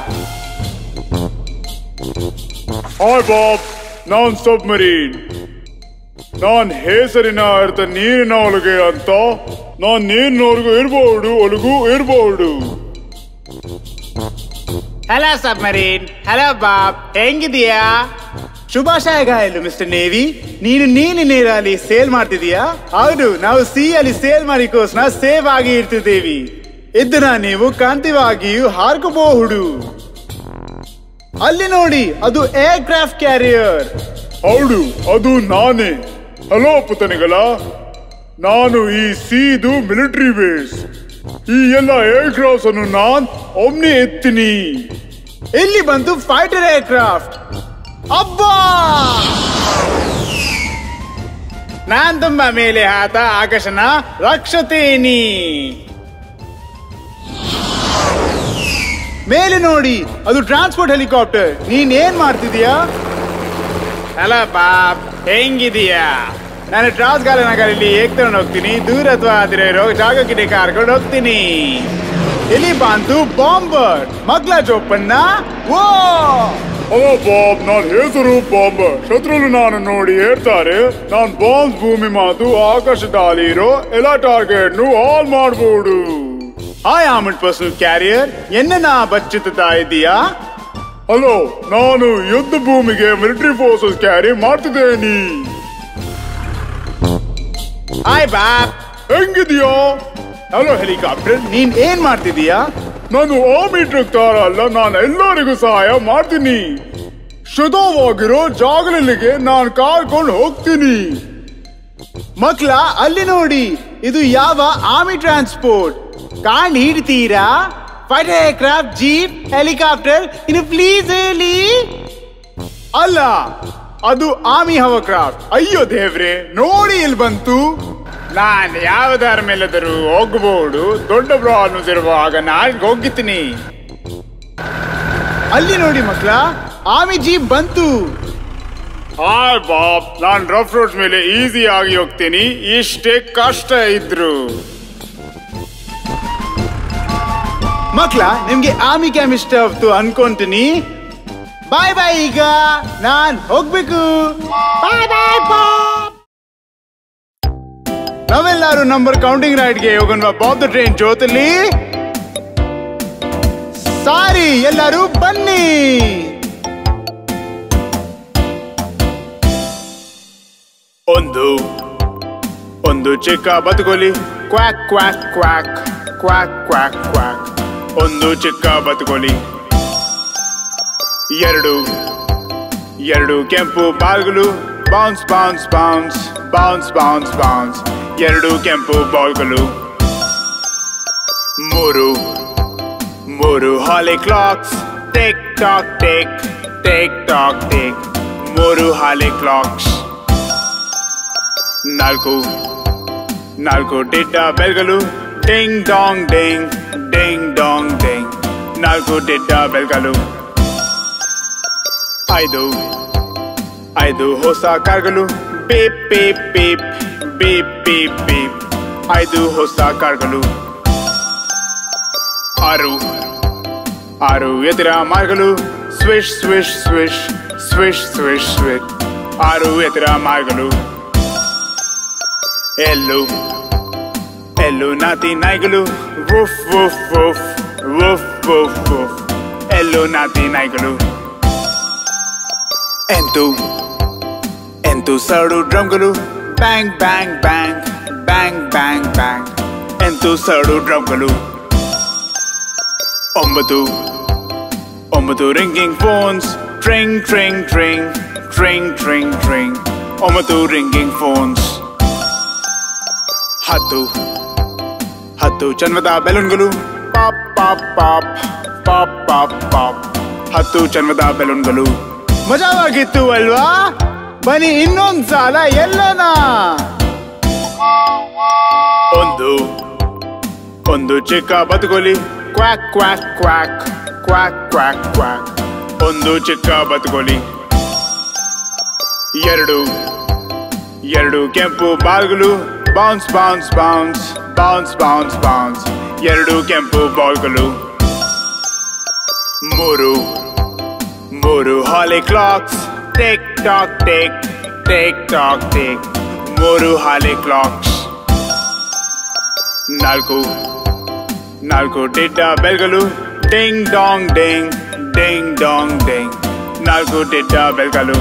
ಹಾಯ್ ಬಾಬ್, ನಾನ್ ಸಬ್ಮರೀನ್. ನಾನ್ ಹೆಸರಿನ ಅರ್ಥ ನೀರಿನ ಒಳಗೆ ಅಂತ. ನಾನ್ ನೀರಿನವರೆಗೂ ಇರ್ಬಹುದು, ಒಳಗೂ ಇರ್ಬಹುದು. Hello submarine. ಹಲೋ ಬಾಬ್, ಹೆಂಗಿದೀಯಾ? ಶುಭಾಶಯಗಳು ಮಿಸ್ಟರ್ ನೇವಿ. ನೀನು ನೀರಿನಲ್ಲಿ ಸೇಲ್ ಮಾಡ್ತಿದೀಯಾ? ಹೌದು, ನಾವು ಸಿ ಅಲ್ಲಿ ಸೇಲ್ ಮಾಡಿಕೋಸ್ಕರ ಸೇವ್ ಆಗಿ ಇರ್ತಿದ್ದೀವಿ. ಇದನ್ನ ನೀವು ಕಾಂತಿವಾಗಿಯೂ ಹಾರ್ಕೋಬಹುದು. ಅಲ್ಲಿ ನೋಡಿ, ಅದು ಏರ್ ಕ್ರಾಫ್ಟ್ ಕ್ಯಾರಿಯರ್. ಹೌದು, ಅದು ನಾನೇ. ಹಲೋ ಪುತನಿಗಳ, ನಾನು ಈ ಸೀದು ಮಿಲಿಟರಿ ಬೇಸ್. ಈ ಎಲ್ಲ ಏರ್ ಕ್ರಾಫ್ಟ್ ಅನ್ನು ನಾನ್ ಒಮ್ನೆ ಎತ್ತೀನಿ. ಇಲ್ಲಿ ಬಂತು ಫೈಟರ್ ಏರ್ ಕ್ರಾಫ್ಟ್. ಅಬ್ಬಾ, ನಾನ್ ತುಂಬಾ ಮೇಲೆ ಹಾತ ಆಕಾಶನ ರಕ್ಷತೀನಿ. ಮೇಲೆ ನೋಡಿ, ಅದು ಟ್ರಾನ್ಸ್ಪೋರ್ಟ್ ಹೆಲಿಕಾಪ್ಟರ್. ನೀನ್ ಏನ್ ಮಾಡ್ತಿದೀಯಾ? Hello Bob, ಹೆಂಗಿದೀಯಾ? ನಾನು ಟ್ರಾನ್ಸ್ಗಾಲನಗರಲ್ಲಿ ಹೇಗ್ ತಗೊಂಡು ಹೋಗ್ತೀನಿ, ದೂರ ಅಥವಾ ಹತ್ತಿರ ಇರೋ ಜಾಗಕ್ಕೆ ಕಾರ್ಕೊಂಡು ಹೋಗ್ತೀನಿ. ಇಲ್ಲಿ ಬಂತು ಬಾಂಬರ್. ಮಗ್ಲ ಜೋಪನ್ನ. ಓ ಹಲೋ ಬಾಬ್, ನಾನ್ ಹೆಸರು ಬಾಂಬರ್. ಶತ್ರುಗಳು ನಾನು ನೋಡಿ ಹೇಳ್ತಾರೆ, ನಾನ್ ಬಾಂಬ್ ಭೂಮಿ ಮಾತು ಆಕಾಶದಲ್ಲಿ ಇರೋ ಎಲ್ಲ ಟಾರ್ಗೆಟ್ ನು ಹಾಲ್ ಮಾಡಬಹುದು. ಹಾಯ್ ಆರ್ಮಡ್ ಪರ್ಸನಲ್ ಕ್ಯಾರಿಯರ್, ಎನ್ನ ಬಚ್ಚುತ್ತಾ ಇದೀಯಾ? ಹಲೋ, ನಾನು ಯುದ್ಧ ಭೂಮಿಗೆ ಮಿಲಿಟರಿ ಫೋರ್ಸಸ್ ಕ್ಯಾರಿ ಮಾಡ್ತಿದ್ದೇನೆ. ಹಾಯ್ ಬಾಬ್, ಹೆಂಗಿದ್ಯಾ? ಹಲೋ ಹೆಲಿಕಾಪ್ಟರ್, ನೀನ್ ಏನ್ ಮಾಡ್ತಿದೀಯಾ? ನಾನು ಆರ್ಮಿ ಟ್ರಕ್ ತರ ಅಲ್ಲ, ನಾನು ಎಲ್ಲರಿಗೂ ಸಹಾಯ ಮಾಡ್ತೀನಿ. ಶುದ್ಧವಾಗಿರೋ ಜಾಗಗಳಿಗೆ ನಾನು ಕಾರ್ಕೊಂಡು ಹೋಗ್ತೀನಿ. ಮಕ್ಳ, ಅಲ್ಲಿ ನೋಡಿ, ಇದು ಯಾವ ಆರ್ಮಿ ಟ್ರಾನ್ಸ್ಪೋರ್ಟ್ ಕಾಂಡ್ ಹಿಡ್ತೀರಾ? ಫೈಟರ್ ಏರ್ಕ್ರಾಫ್ಟ್, ಜೀಪ್, ಹೆಲಿಕಾಪ್ಟರ್, ಇನ್ನು ಪ್ಲೀಸ್ ಹೇಳಿ. ಅಲ್ಲ, ಅದು ಆರ್ಮಿ ಹವಕ್ರಾಫ್ಟ್. ಅಯ್ಯೋ ದೇವ್ರೆ, ನೋಡಿ ಇಲ್ಲಿ ಬಂತು. ನಾನ್ ಯಾವ್ದಾರ ಮೇಲಾದರೂ ಹೋಗಬಹುದು. ದೊಡ್ಡ ಪ್ರಾಬ್ಲಮ್ಸ್ ಇರುವಾಗ ನಾನು ಹೋಗಿದ್ದೀನಿ. ಅಲ್ಲಿ ನೋಡಿ ಮಕ್ಳ, ಆರ್ಮಿ ಜೀಪ್ ಬಂತು. ಹಾಯ್ ಬಾಬ್, ನಾನ್ ರಫ್ ರೋಡ್ಸ್ ಮೇಲೆ ಈಸಿ ಆಗಿ ಹೋಗ್ತೀನಿ, ಇಷ್ಟೇ ಕಷ್ಟ ಇದ್ರು. ಮಕ್ಳ, ನಿಮ್ಗೆ ಆರ್ಮಿ ಕ್ಯಾಂಪ್ ಇಷ್ಟ ಆಯ್ತು ಅನ್ಕೊಂತೀನಿ. ಬಾಯ್ ಬಾಯ್. ಈಗ ನಾನ್ ಹೋಗ್ಬೇಕು. Bye bye Bob. ನಾವೆಲ್ಲರೂ ನಂಬರ್ ಕೌಂಟಿಂಗ್ ರೈಡ್ಗೆ ಹೋಗೋಣ ಬಾಬ್ ದ ಟ್ರೈನ್ ಜೊತೆಲಿ. ಸಾರಿ, ಎಲ್ಲರೂ ಬನ್ನಿ. ಒಂದು ಚಿಕ್ಕ ಬದುಕೋಲಿ. Quack quack quack quack quack quack. ಒಂದು ಚಿಕ್ಕ ಬದುಕೋಲಿ. ಎರಡು ಕೆಂಪು ಬಾಲ್ಗಳು. Bounce bounce bounce bounce bounce bounce. ಎರಡು ಕೆಂಪು ಬಾಲ್ಗಳು. ಮೂರು ಹಾಲೆ clocks. Tick tock tick, tick tock tick. ಮೂರು ಹಾಲೆ ಕ್ಲಾಕ್ಸ್. ನಾಲ್ಕು ಟಿಡ್ಡ ಬೆಲ್ಗಳು. Ding dong ding, ding dong ding. ನಾಲ್ಕು ಟಿಡ್ಡ ಬೆಲ್ಗಳು. ಐದು ಹೊಸ ಕಾರ್ಗಳು. ಪೀಪ್ ಪೀಪ್ ಪೀಪ್, ಪೀಪ್ ಪೀಪ್ ಪೀಪ್. 5 ಹೊಸ ಕಾರ್ಗಳು. 6 ಎದುರ ಮಾರ್ಗಗಳು. Swish swish swish, swish swish swish. ಆರು ಎತ್ತರ ಮಾರ್ಗಗಳು. ಎಲ್ಲು ಎಲ್ಲು ನಾತಿ ನಾಯಿಗಳು. ವುಫ್ ವುಫ್ ವುಫ್ ವುಫ್ ವುಫ್ ವುಫ್. ಎಲ್ಲು ನಾತಿ ನಾಯಿಗಳು. ಎಂಟು ಎಂಟು ಸರಡು ಡ್ರಮ್ಗಳು. Bang bang bang bang bang bang. ಎಂಟು ಸರಡು ಡ್ರಮ್ಗಳು. ಒಂಬತ್ತು ಒಂಬತ್ತು ರಿಂಗಿಂಗ್ ಫೋನ್ಸ್. ಟ್ರಿಂಗ್ ಟ್ರಿಂಗ್ ಟ್ರಿಂಗ್ ಟ್ರಿಂಗ್ ಟ್ರಿಂಗ್ ಟ್ರಿಂಗ್. ಒಂಬತ್ತು ರಿಂಗಿಂಗ್ ಫೋನ್ಸ್. ಹತ್ತು ಹತ್ತು ಚನ್ಮದ ಬೆಲೂನ್ಗಳು. Pop pop pop pop pop pop. ಹತ್ತು ಚನ್ಮದ ಬೆಲೂನ್ಗಳು. ಮಜವಾಗಿತ್ತು ಅಲ್ವಾ? ಬನ್ನಿ ಇನ್ನೊಂದ್ಸಲ ಎಲ್ಲನ. ಒಂದು ಒಂದು ಚಿಕ್ಕ ಬದುಕೋಲಿ. Quack quack quack quack quack quack. ಒಂದು ಚಿಕ್ಕ ಬದುಕೋಲಿ. ಎರಡು ಎರಡು ಕೆಂಪು ಬಾಲ್ಗಳು. Bounce bounce bounce bounce bounce bounce. ಎರಡು ಕೆಂಪು ಬಾಲ್ಗಳು. ಮೂರು ಮೂರು ಹಾಲಿ clocks. Tick tock tick tick tock tick. ಮೂರು ಹಾಲಿ ಕ್ಲಾಕ್ಸ್. ನಾಲ್ಕು ನಾಲ್ಕು ಟಿಡ್ಡ ಬೆಲ್ಗಳು. Ding dong ding ding dong ding. ನಾಲ್ಕು ಟಿಡ್ಡ ಬೆಲ್ಗಳು.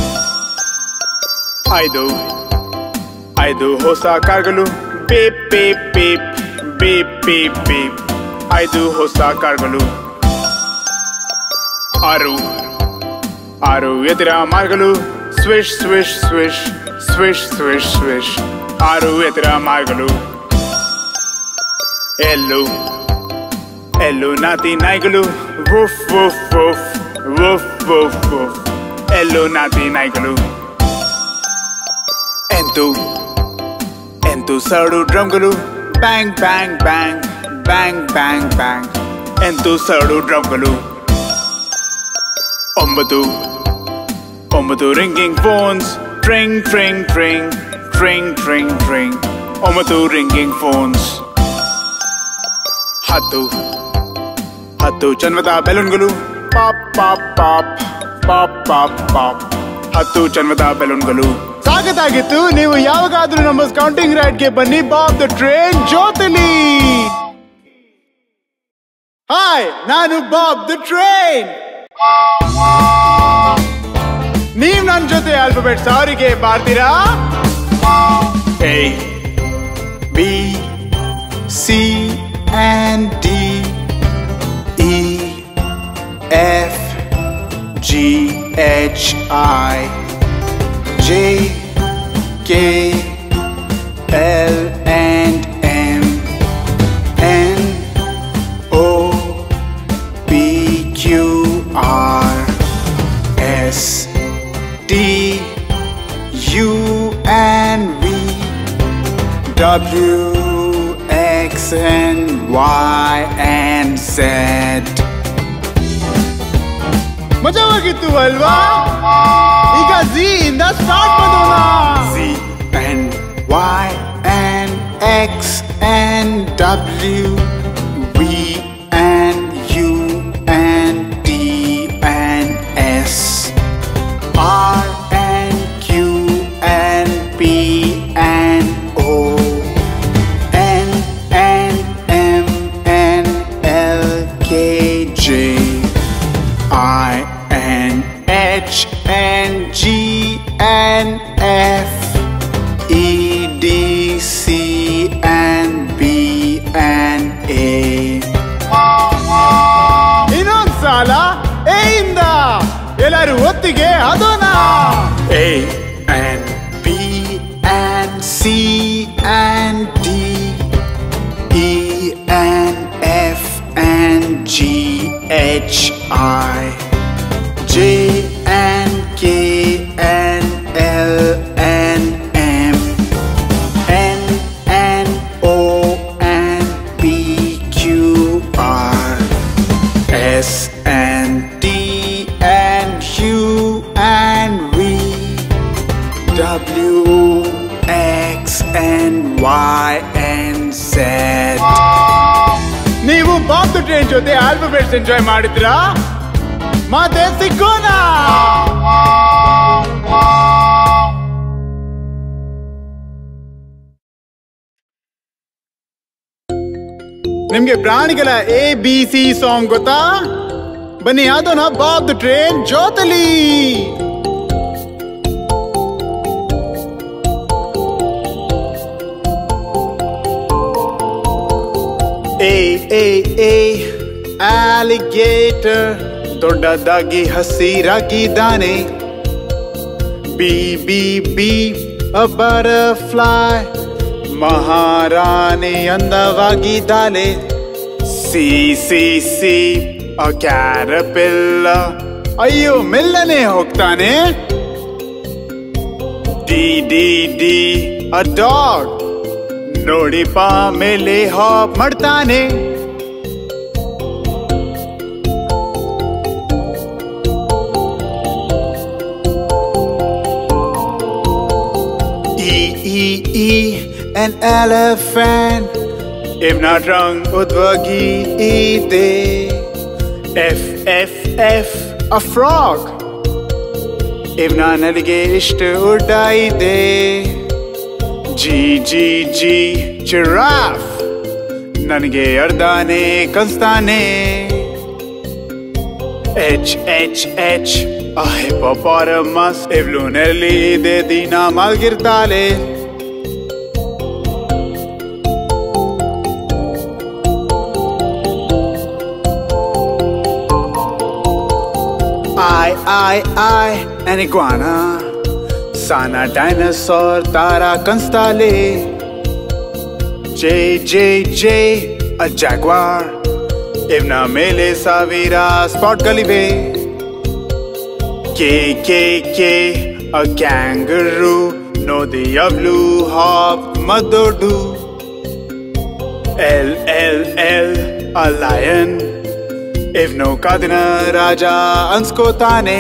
ಐದು ಐದು ಹೊಸ ಕಾರ್ಗಳು. ಪೀಪ್ ಪೀಪ್ ಪೀಪ್ ಪೀಪ್ ಪೀಪ್ ಪೀಪ್. ಐದು ಹೊಸ ಕಾರ್ಗಳು. ಆರು ಆರು ಎತ್ತರ ಮಾರ್ಗಗಳು. Swish swish swish swish swish swish. ಆರು ಎತ್ತರ ಮಾರ್ಗಗಳು. ಎಲ್ಲು ಎಲ್ಲು ನಾತಿ ನಾಯಿಗಳು. ವುಫ್ ವುಫ್ ವುಫ್ ವುಫ್ ವುಫ್ ವುಫ್. ಎಲ್ಲು ನಾತಿ ನಾಯಿಗಳು. ಎಂಟು ಎಂಟು ಸರಡು ಡ್ರಮ್ಗಳು. Bang bang bang bang bang bang. ಎಂಟು ಸರಡು ಡ್ರಮ್ಗಳು. ಒಂಬತ್ತು ಒಂಬತ್ತು ರಿಂಗಿಂಗ್ ಫೋನ್ಸ್. ಟ್ರಿಂಗ್ ಟ್ರಿಂಗ್ ಟ್ರಿಂಗ್ ಟ್ರಿಂಗ್ ಟ್ರಿಂಗ್ ಟ್ರಿಂಗ್. ಒಂಬತ್ತು ರಿಂಗಿಂಗ್ ಫೋನ್ಸ್. ಹತ್ತು ಹತ್ತು ಚನ್ಮದ ಬೆಲೂನ್ಗಳು. Pop pop pop pop pop pop. ಹತ್ತು ಚನ್ಮದ ಬೆಲೂನ್ಗಳು. ಸಾಗತಾಗಿತ್ತು. ನೀವು ಯಾವಾಗಾದ್ರೂ ನಮ್ಮ ಕೌಂಟಿಂಗ್ ರೈಡ್ಗೆ ಬನ್ನಿ. ಬಾಬ್ ದ ಟ್ರೈನ್ ಜೊತೆಲಿ. ಹಾಯ್, ನಾನು ಬಾಬ್ ದ ಟ್ರೈನ್. ನೀವ್ ನನ್ನ ಜೊತೆ ಆಲ್ಫಾಬೆಟ್ಸ್ ಅವರಿಗೆ ಬಾರ್ತೀರಾ? A B C and D E F G H I J K L and M N O P Q R S T U and V W X and Y and Z. ಮಜವಾಗಿತ್ತು ಅಲ್ವಾ? ಈಗ Z ಇಂದ ಸ್ಟಾರ್ಟ್ ಮಾಡೋಣ. Z and Y and X and W V and U and T and S R and Q and P and O N and M and L K J I and H and G and F E D C and B and A. ಇನ್ನೊಂದ್ಸಲ A ಇಂದ ಎಲ್ಲರೂ ಒತ್ತಿಗೆ ಅದೋಣ. A and B and C and D E and F and G H I J and K and L and M N and O and P Q R S and T and U and V W X and Y and Z. ನೀವು ಬಾಬ್ ದ ಟ್ರೈನ್ ಜೊತೆ ಆಲ್ಫಾಬೆಟ್ಸ್ ಎಂಜಾಯ್ ಮಾಡಿದ್ರಾ? ಮತ್ತೆ ಸಿಗೋಣ. ನಿಮ್ಗೆ ಪ್ರಾಣಿಗಳ ABC ಸಾಂಗ್ ಗೊತ್ತಾ? ಬನ್ನಿ ಅದನ್ನ ಬಾಬ್ ದ ಟ್ರೈನ್ ಜೋತಲಿ. A alligator ದೊಡ್ಡದಾಗಿ ಹಸಿರಾಗಿದ್ದಾನೆ. B a butterfly Maharani ಅಂದವಾಗಿದ್ದಾಳೆ. C a caterpillar ಅಯ್ಯೋ ಮೆಲ್ಲನೆ ಹೋಗ್ತಾನೆ. D a dog ನೋಡಿಪ ಮೇಲೆ ಹಾಪ್ ಮಾಡ್ತಾನೆ. E an elephant ಇವನ ರಂಗ್ ಉದ್ವಾಗಿ ಇದೆ. F a frog ಇವನ ನಲಿಗೆ ಇಷ್ಟು ಉಡ್ಡ ಇದೆ. G giraffe ನನಗೆ ಅರ್ಧಾನೆ ಕಲಿಸ್ತಾನೆ. H a hippopotamus ಇವಳು ನೆರಳಿ ಇದೆ ದಿನ ಮಲ್ಗಿರ್ತಾಳೆ. I an iguana ಸಾನ ಡೈನೋಸಾರ್ ತಾರ ಕನ್ಸ್ತಾಳೆ. J a jaguar ಇವನ ಮೇಲೆ 1000 ಸ್ಪಾಟ್ಗಳಿವೆ. K a kangaroo ನೋಡಿ ಅವಳು ಹಾಪ್ ಮದ್ದೊಡ್ಡು. L a lion ಇವನು ಕಾದಿನ ರಾಜ ಅನ್ಸ್ಕೋತಾನೆ.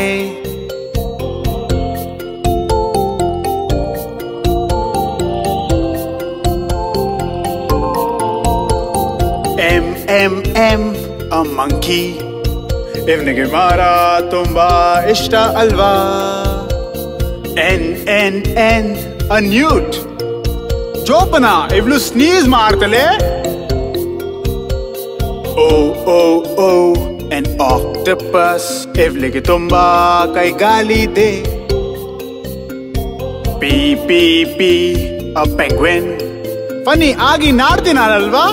M a monkey ಇವನಿಗೆ ಮರ ತುಂಬಾ ಇಷ್ಟ ಅಲ್ವಾ. N a newt ಜೋಪನ ಇವಳು ಸ್ನೀಸ್ ಮಾಡ್ತಲೆ. O an octopus ಇವಳಿಗೆ ತುಂಬಾ ಕೈಗಾಲಿದೆ. P a penguin ಫನಿ ಆಗಿ ನಾಡ್ತೀನಲ್ವಾ.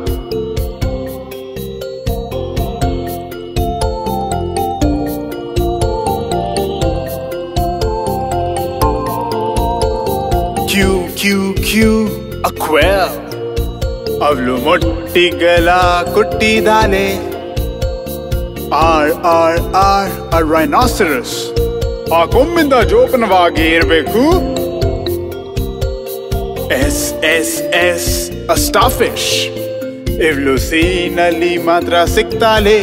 Q a quail ಅವಳು ಮೊಟ್ಟಿಗಳ ಕೊಟ್ಟಿದ್ದಾಳೆ. R a rhinoceros ಆ ಕೊಂಬಿಂದ ಜೋಪನವಾಗಿ ಇರಬೇಕು. S a starfish ಇವಳು ಸೀನಲ್ಲಿ ಮಾತ್ರ ಸಿಗ್ತಾಳೆ.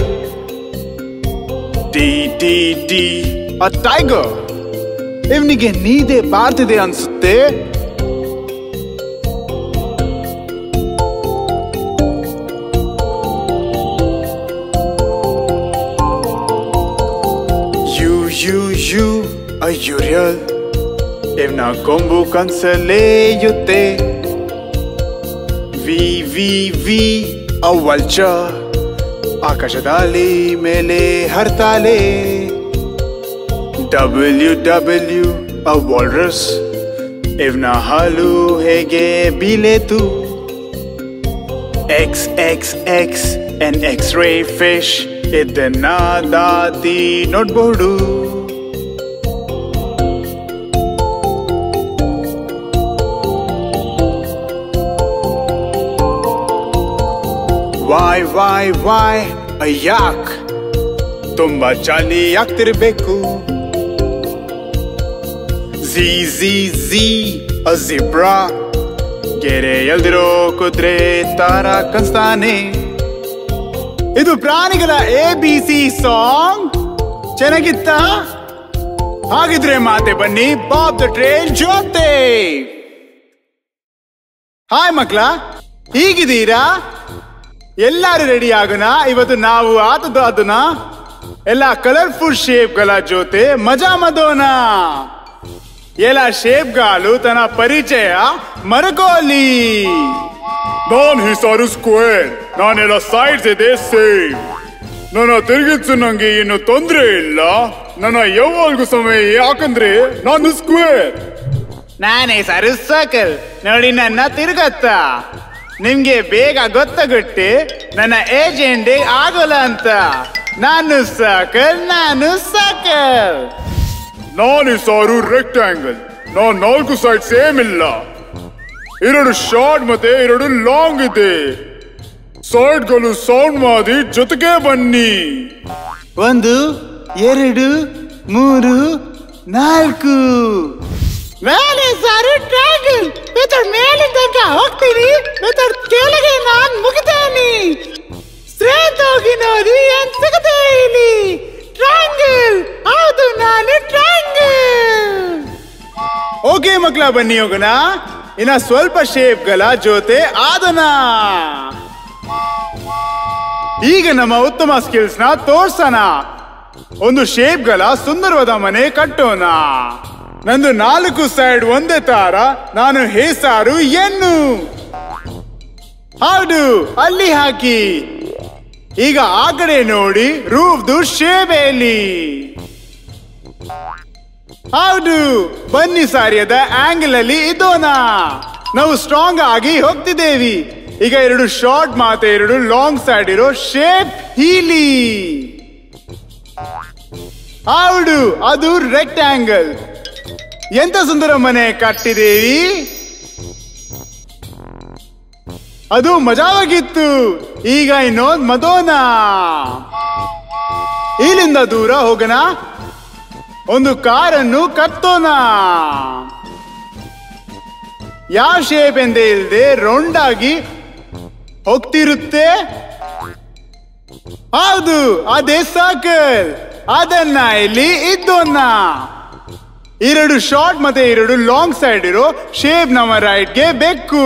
D a tiger ಇವನಿಗೆ ನೀದೆ ಬಾರ್ತಿದೆ ಅನ್ಸುತ್ತೆ. U a urial ಇವನ ಕೊಂಬು ಕನ್ಸಲೆಯುತ್ತೆ. V a vulture ಆಕಾಶದಲ್ಲಿ ಮೇಲೆ ಹರ್ತಾಳೆ. W a walrus ಇವನ ಹಾಲು ಹೇಗೆ ಬೀಳೆತು. X an X-ray fish ಇದನ್ನ ದಾಟಿ ನೋಡ್ಬಹುದು. Y a yak ತುಂಬಾ ಚಾಲಿ ಆಗ್ತಿರ್ಬೇಕು. Z a zebra ಗೆರೆ ಎಲ್ದಿರೋ ಕುದ್ರೆ ತಾರ ಕನ್ಸ್ತಾನೆ. ಇದು ಪ್ರಾಣಿಗಳ ABC ಸಾಂಗ್. ಚೆನ್ನಾಗಿತ್ತ? ಹಾಗಿದ್ರೆ ಮಾತೆ ಬನ್ನಿ ಬಾಬ್ ದ ಟ್ರೈನ್ ಜೊತೆ. ಹಾಯ್ ಮಕ್ಳ, ಹೀಗಿದ್ದೀರಾ? ಎಲ್ಲರೂ ರೆಡಿ ಆಗೋಣ. ಇವತ್ತು ನಾವು ಆತದ್ದು ಅದನ್ನ ಎಲ್ಲ ಕಲರ್ಫುಲ್ ಶೇಪ್ಗಳ ಜೊತೆ ಮಜಾ ಮಾಡೋಣ. ಎಲ್ಲ ಶೇಪ್ಗಳು ತನ್ನ ಪರಿಚಯ ಮರಕೋಲಿ. ನಾನ್ ಹೆಸರು ಸ್ಕ್ವೇರ್. ನಾನೆಲ್ಲ ಸೈಡ್ಸ್ ಇದೆ ಸೇಮ್. ನನ್ನ ತಿರುಗಿಸು ನಂಗೆ ಏನು ತೊಂದ್ರೆ ಇಲ್ಲ. ನನ್ನ ಯಾವಾಗ್ಲೂ ಸಮಯ ಯಾಕಂದ್ರೆ ನಾನು ಸ್ಕ್ವೇರ್. ನಾನೇ ಹೆಸರು ಸರ್ಕಲ್. ನೋಡಿ ನನ್ನ ತಿರುಗತ್ತ. ನಿಮ್ಗೆ ಬೇಗ ಗೊತ್ತಾಗುತ್ತೆ ನನ್ನ ಏಜೆಂಡೆ ಆಗೋಲ್ಲ ಅಂತ. ನಾನು ಸರ್ಕಲ್. ನಾನು ಹೆಸರು ರೆಕ್ಟಾಂಗಲ್. ನಾನ್ 4 ಸೈಡ್ ಸೇಮ್ ಇಲ್ಲ. 2 ಶಾರ್ಟ್ ಮತ್ತೆ 2 ಲಾಂಗ್ ಇದೆ. ಸೈಡ್ಗಳು ಸೌಂಡ್ ಮಾಡಿ ಜೊತೆಗೆ ಬನ್ನಿ. 1 2 3 4. ಮೇಲೆ ಸಾರು ಟ್ರಯಾಂಗಲ್. ಮೆಥಡ್ ಮೇಲೆ ತನಕ ಹೋಗ್ತೀನಿ. ಮೆಥಡ್ ಕೆಳಗೆ ನಾನು ಮುಗಿತೇನೆ. ಸ್ಟ್ರೇಟ್ ಹೋಗಿ ನೋಡಿ ಏನ್ ಸಿಗುತ್ತೆ ಇಲ್ಲಿ. ಟ್ರಯಾಂಗಲ್. ಹೌದು, ನಾನು ಟ್ರಯಾಂಗಲ್. ಓಕೆ ಮಕ್ಕಳ, ಬನ್ನಿ ಹೋಗೋಣ. ಇನ್ನ ಸ್ವಲ್ಪ ಶೇಪ್ಗಳ ಜೊತೆ ಆದೋಣ. ಈಗ ನಮ್ಮ ಉತ್ತಮ ಸ್ಕಿಲ್ಸ್ ನ ತೋರ್ಸೋಣ. ಒಂದು ಶೇಪ್ಗಳ ಸುಂದರವಾದ ಮನೆ ಕಟ್ಟೋಣ. ನಂದು 4 ಸೈಡ್ ಒಂದೇ ತರ. ನಾನು ಹೆಸರು ಎನ್ನು. ಹೌದು, ಅಲ್ಲಿ ಹಾಕಿ. ಈಗ ಆ ಕಡೆ ನೋಡಿ, ರೂಫ್ದು ಶೇಪೇಲಿ. ಹೌದು, ಬನ್ನಿ ಸಾರಿಯದ ಆಂಗಲ್ ಅಲ್ಲಿ ಇದ್ದೋಣ. ನಾವು ಸ್ಟ್ರಾಂಗ್ ಆಗಿ ಹೋಗ್ತಿದ್ದೇವಿ. ಈಗ 2 ಶಾರ್ಟ್ ಮತ್ತೆ 2 ಲಾಂಗ್ ಸೈಡ್ ಇರೋ ಶೇಪ್ ಹೀಲಿ. ಹೌದು, ಅದು ರೆಕ್ಟಾಂಗಲ್. ಎಂತ ಸುಂದರ ಮನೆ ಕಟ್ಟಿದೇವಿ. ಅದು ಮಜವಾಗಿತ್ತು. ಈಗ ಇನ್ನೊಂದು ಮದೋನ. ಇಲ್ಲಿಂದ ದೂರ ಹೋಗೋಣ. ಒಂದು ಕಾರನ್ನು ಕತ್ತೋಣ. ಯಾವ ಶೇಪ್ ಎಂದೇ ಇಲ್ಲದೆ ರೌಂಡ್ ಆಗಿ ಹೋಗ್ತಿರುತ್ತೆ. ಹೌದು, ಅದೇ ಸರ್ಕಲ್. ಅದನ್ನ ಇಲ್ಲಿ ಇದ್ದೋಣ. 2 ಶಾರ್ಟ್ ಮತ್ತೆ 2 ಲಾಂಗ್ ಸೈಡ್ ಇರೋ ಶೇಪ್ ನಮ್ಮ ರೈಟ್ಗೆ ಬೇಕು.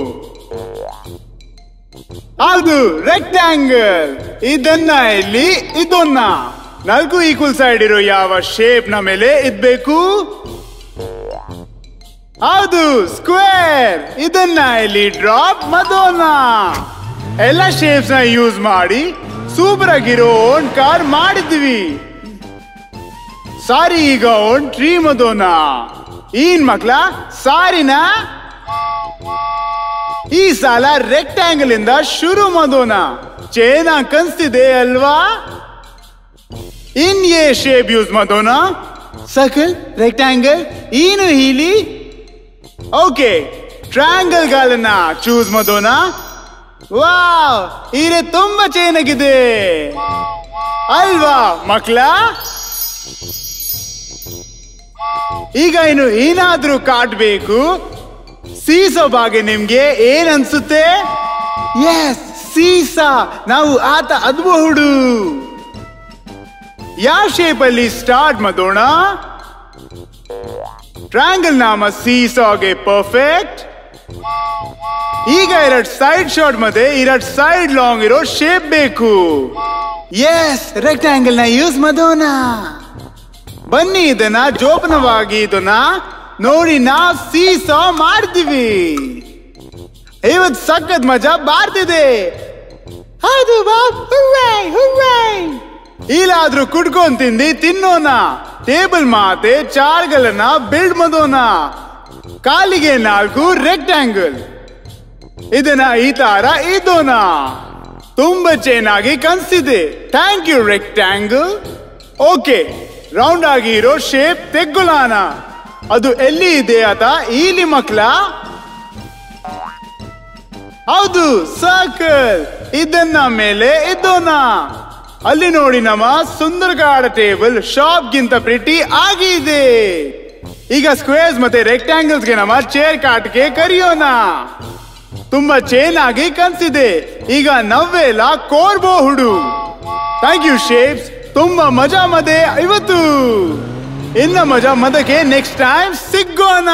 ಹೌದು, ರೆಕ್ಟಾಂಗಲ್. ಇದನ್ನ ಇಲ್ಲಿ ಇದ್ದೋಣ. 4 ಈಕ್ವಲ್ ಸೈಡ್ ಇರೋ ಯಾವ ಶೇಪ್ ನ ಮೇಲೆ ಇದ್ಬೇಕು. ಹೌದು, ಸ್ಕ್ವೇರ್. ಇದನ್ನ ಇಲ್ಲಿ ಡ್ರಾಪ್ ಮಾಡೋಣ. ಎಲ್ಲ ಶೇಪ್ಸ್ ನ ಯೂಸ್ ಮಾಡಿ ಸೂಪರ್ ಆಗಿರೋ ಓನ್ ಕಾರ್ ಮಾಡಿದ್ವಿ. ಸಾರಿ, ಈಗ ಓನ್ ಟ್ರೀ ಮಾಡೋಣ. ಏನ್ ಮಕ್ಳ, ಸಾರಿನ ಈ ಸಲ ರೆಕ್ಟಾಂಗಲ್ ಇಂದ ಶುರು ಮಾಡೋಣ. ಚೆನ್ನಾಗಿ ಕನ್ಸ್ತಿದೆ ಅಲ್ವಾ? ಇನ್ ಏ ಶೇಪ್ ಯೂಸ್ ಮಾಡೋಣ. ಸರ್ಕಲ್, ರೆಕ್ಟಾಂಗಲ್, ಏನು ಹೀಲಿ. ಓಕೆ, ಟ್ರಯಾಂಗಲ್ ಗಳನ್ನ ಚೂಸ್ ಮಾಡೋಣ. ವಾವ್, ಇದು ತುಂಬಾ ಚೆನ್ನಾಗಿದೆ ಅಲ್ವಾ ಮಕ್ಳ? ಈಗ ಇನ್ನು ಏನಾದ್ರೂ ಕಾಟ್ಬೇಕು. ಸೀಸೋ ಬಗ್ಗೆ ನಿಮ್ಗೆ ಏನ್ ಅನ್ಸುತ್ತೆ? Yes, seesaw. ನಾವು ಆತ ಅದ್ಬಹುದು. ಯಾವ ಶೇಪ್ ಅಲ್ಲಿ ಸ್ಟಾರ್ಟ್ ಮಾಡೋಣ? ಟ್ರಯಾಂಗಲ್ ನಾಮ ಸೀಸಾಗೆ ಪರ್ಫೆಕ್ಟ್. ಈಗ 2 ಸೈಡ್ ಶಾರ್ಟ್ ಮತ್ತೆ 2 ಸೈಡ್ ಲಾಂಗ್ ಇರೋ ಶೇಪ್ ಬೇಕು. ಎಸ್, ರೆಕ್ಟಾಂಗಲ್ ನ ಯೂಸ್ ಮಾಡೋಣ. ಬನ್ನಿ, ಇದನ್ನ ಜೋಪನವಾಗಿ ಇದನ್ನ ನೋಡಿ ನಾವು ಸೀಸಾ ಮಾಡ್ತೀವಿ. ಇವತ್ತು ಸಖತ್ ಮಜಾ ಬಾರ್ತಿದೆ. ಹೌದು ಬಾಬ್, ಹುರ್ರೇ ಹುರ್ರೇ. ಇಲ್ಲಾದ್ರೂ ಕುಡ್ಕೊಂಡ್ ತಿನ್ನೋಣ. ಟೇಬಲ್ ಮಾತೆ ಚಾರ್ಗಳನ್ನ ಬಿಲ್ಡ್ ಮಾಡೋಣ. ಕಾಲಿಗೆ 4 ರೆಕ್ಟಾಂಗಲ್. ಇದನ್ನ ಈ ತರ ಇದ್ದೋಣ. ತುಂಬಾ ಚೆನ್ನಾಗಿ ಕಾಣಿಸ್ತಿದೆ. Thank you rectangle. Okay, round ಆಗಿ ಇರೋ ಶೇಪ್ ತೆಗ್ಗೊಳ್ಳೋಣ. ಅದು ಎಲ್ಲಿ ಇದೆ ಆತ? ಇಲ್ಲಿ ಮಕ್ಳ. ಹೌದು, ಸರ್ಕಲ್. ಇದನ್ನ ಮೇಲೆ ಇದ್ದೋಣ. ಅಲ್ಲಿ ನೋಡಿ, ನಮ್ಮ ಸುಂದರಗಾಡ ಟೇಬಲ್ ಶಾಪ್ ಗಿಂತ ಪ್ರಿಟಿ ಆಗಿದೆ. ಈಗ ಸ್ಕ್ವೇರ್ಸ್ ಮತ್ತೆ ರೆಕ್ಟಾಂಗಲ್ಸ್ ಗೆ ನಮ್ಮ ಚೇರ್ ಕಾಟ್ಗೆ ಕರಿಯೋಣ. ತುಂಬಾ ಚೆನ್ನಾಗಿ ಕಾಣಿಸಿದೆ. ಈಗ ನಾವೆಲ್ಲ ಕೋರ್ಬಹುದು. Thank you shapes. ತುಂಬಾ ಮಜಾ ಮದೆ ಇವತ್ತು. ಇನ್ನ ಮಜಾ ಮದಕ್ಕೆ ನೆಕ್ಸ್ಟ್ ಟೈಮ್ ಸಿಗೋಣ.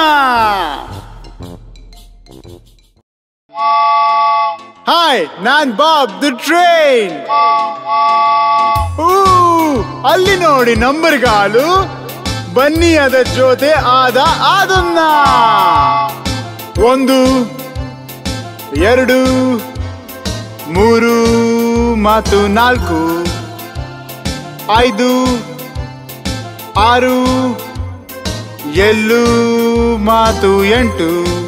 ಹಾಯ್, ನಾನ್ ಬಾಬ್ ದ ಟ್ರೈನ್. ಅಲ್ಲಿ ನೋಡಿ ನಂಬರ್ಗಾಲು ಬನ್ನಿ ಅದ ಜೊತೆ ಆದ ಅದನ್ನ 1 2 3 ಮತ್ತು 4 5 6 7 ಮತ್ತು 8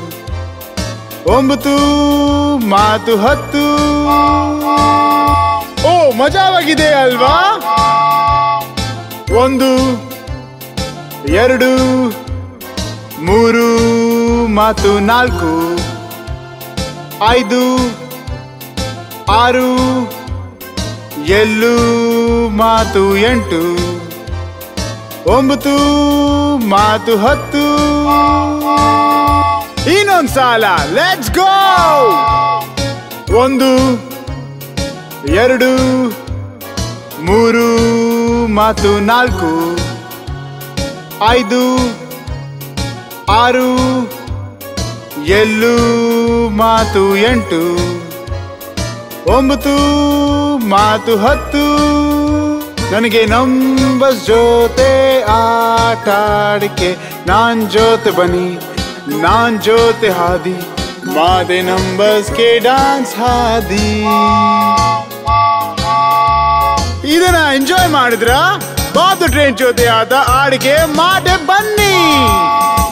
9 ಮತ್ತು 10 ಓ ಮಜಾವಾಗಿದೆ ಅಲ್ವಾ 1 2 3 ಮತ್ತು 4 5 6 7 ಮತ್ತು 8 9 ಮತ್ತು 10 ಇನ್ನೊಂದ್ಸಲ ಲೆಟ್ಸ್ ಗೋ 1 2 3 ಮತ್ತು 4 5 6 7 ಮತ್ತು 8 9 ಮತ್ತು 10 ನನಗೆ ನಂಬರ್ಸ್ ಜೊತೆ ಆಟಾಡಿಕೆ ನಾನ್ ಜೊತೆ ಬನ್ನಿ ನಾನ್ ಜೊತೆ ಹಾದಿ ಮಾದೆ ನಂಬರ್ಸ್ಗೆ ಡಾನ್ಸ್ ಹಾದಿ ಇದನ್ನ ಎಂಜಾಯ್ ಮಾಡಿದ್ರ ಬಾದು ಟ್ರೈನ್ ಜೊತೆ ಆದ ಆಡಿಕೆ ಮಾಡೆ ಬನ್ನಿ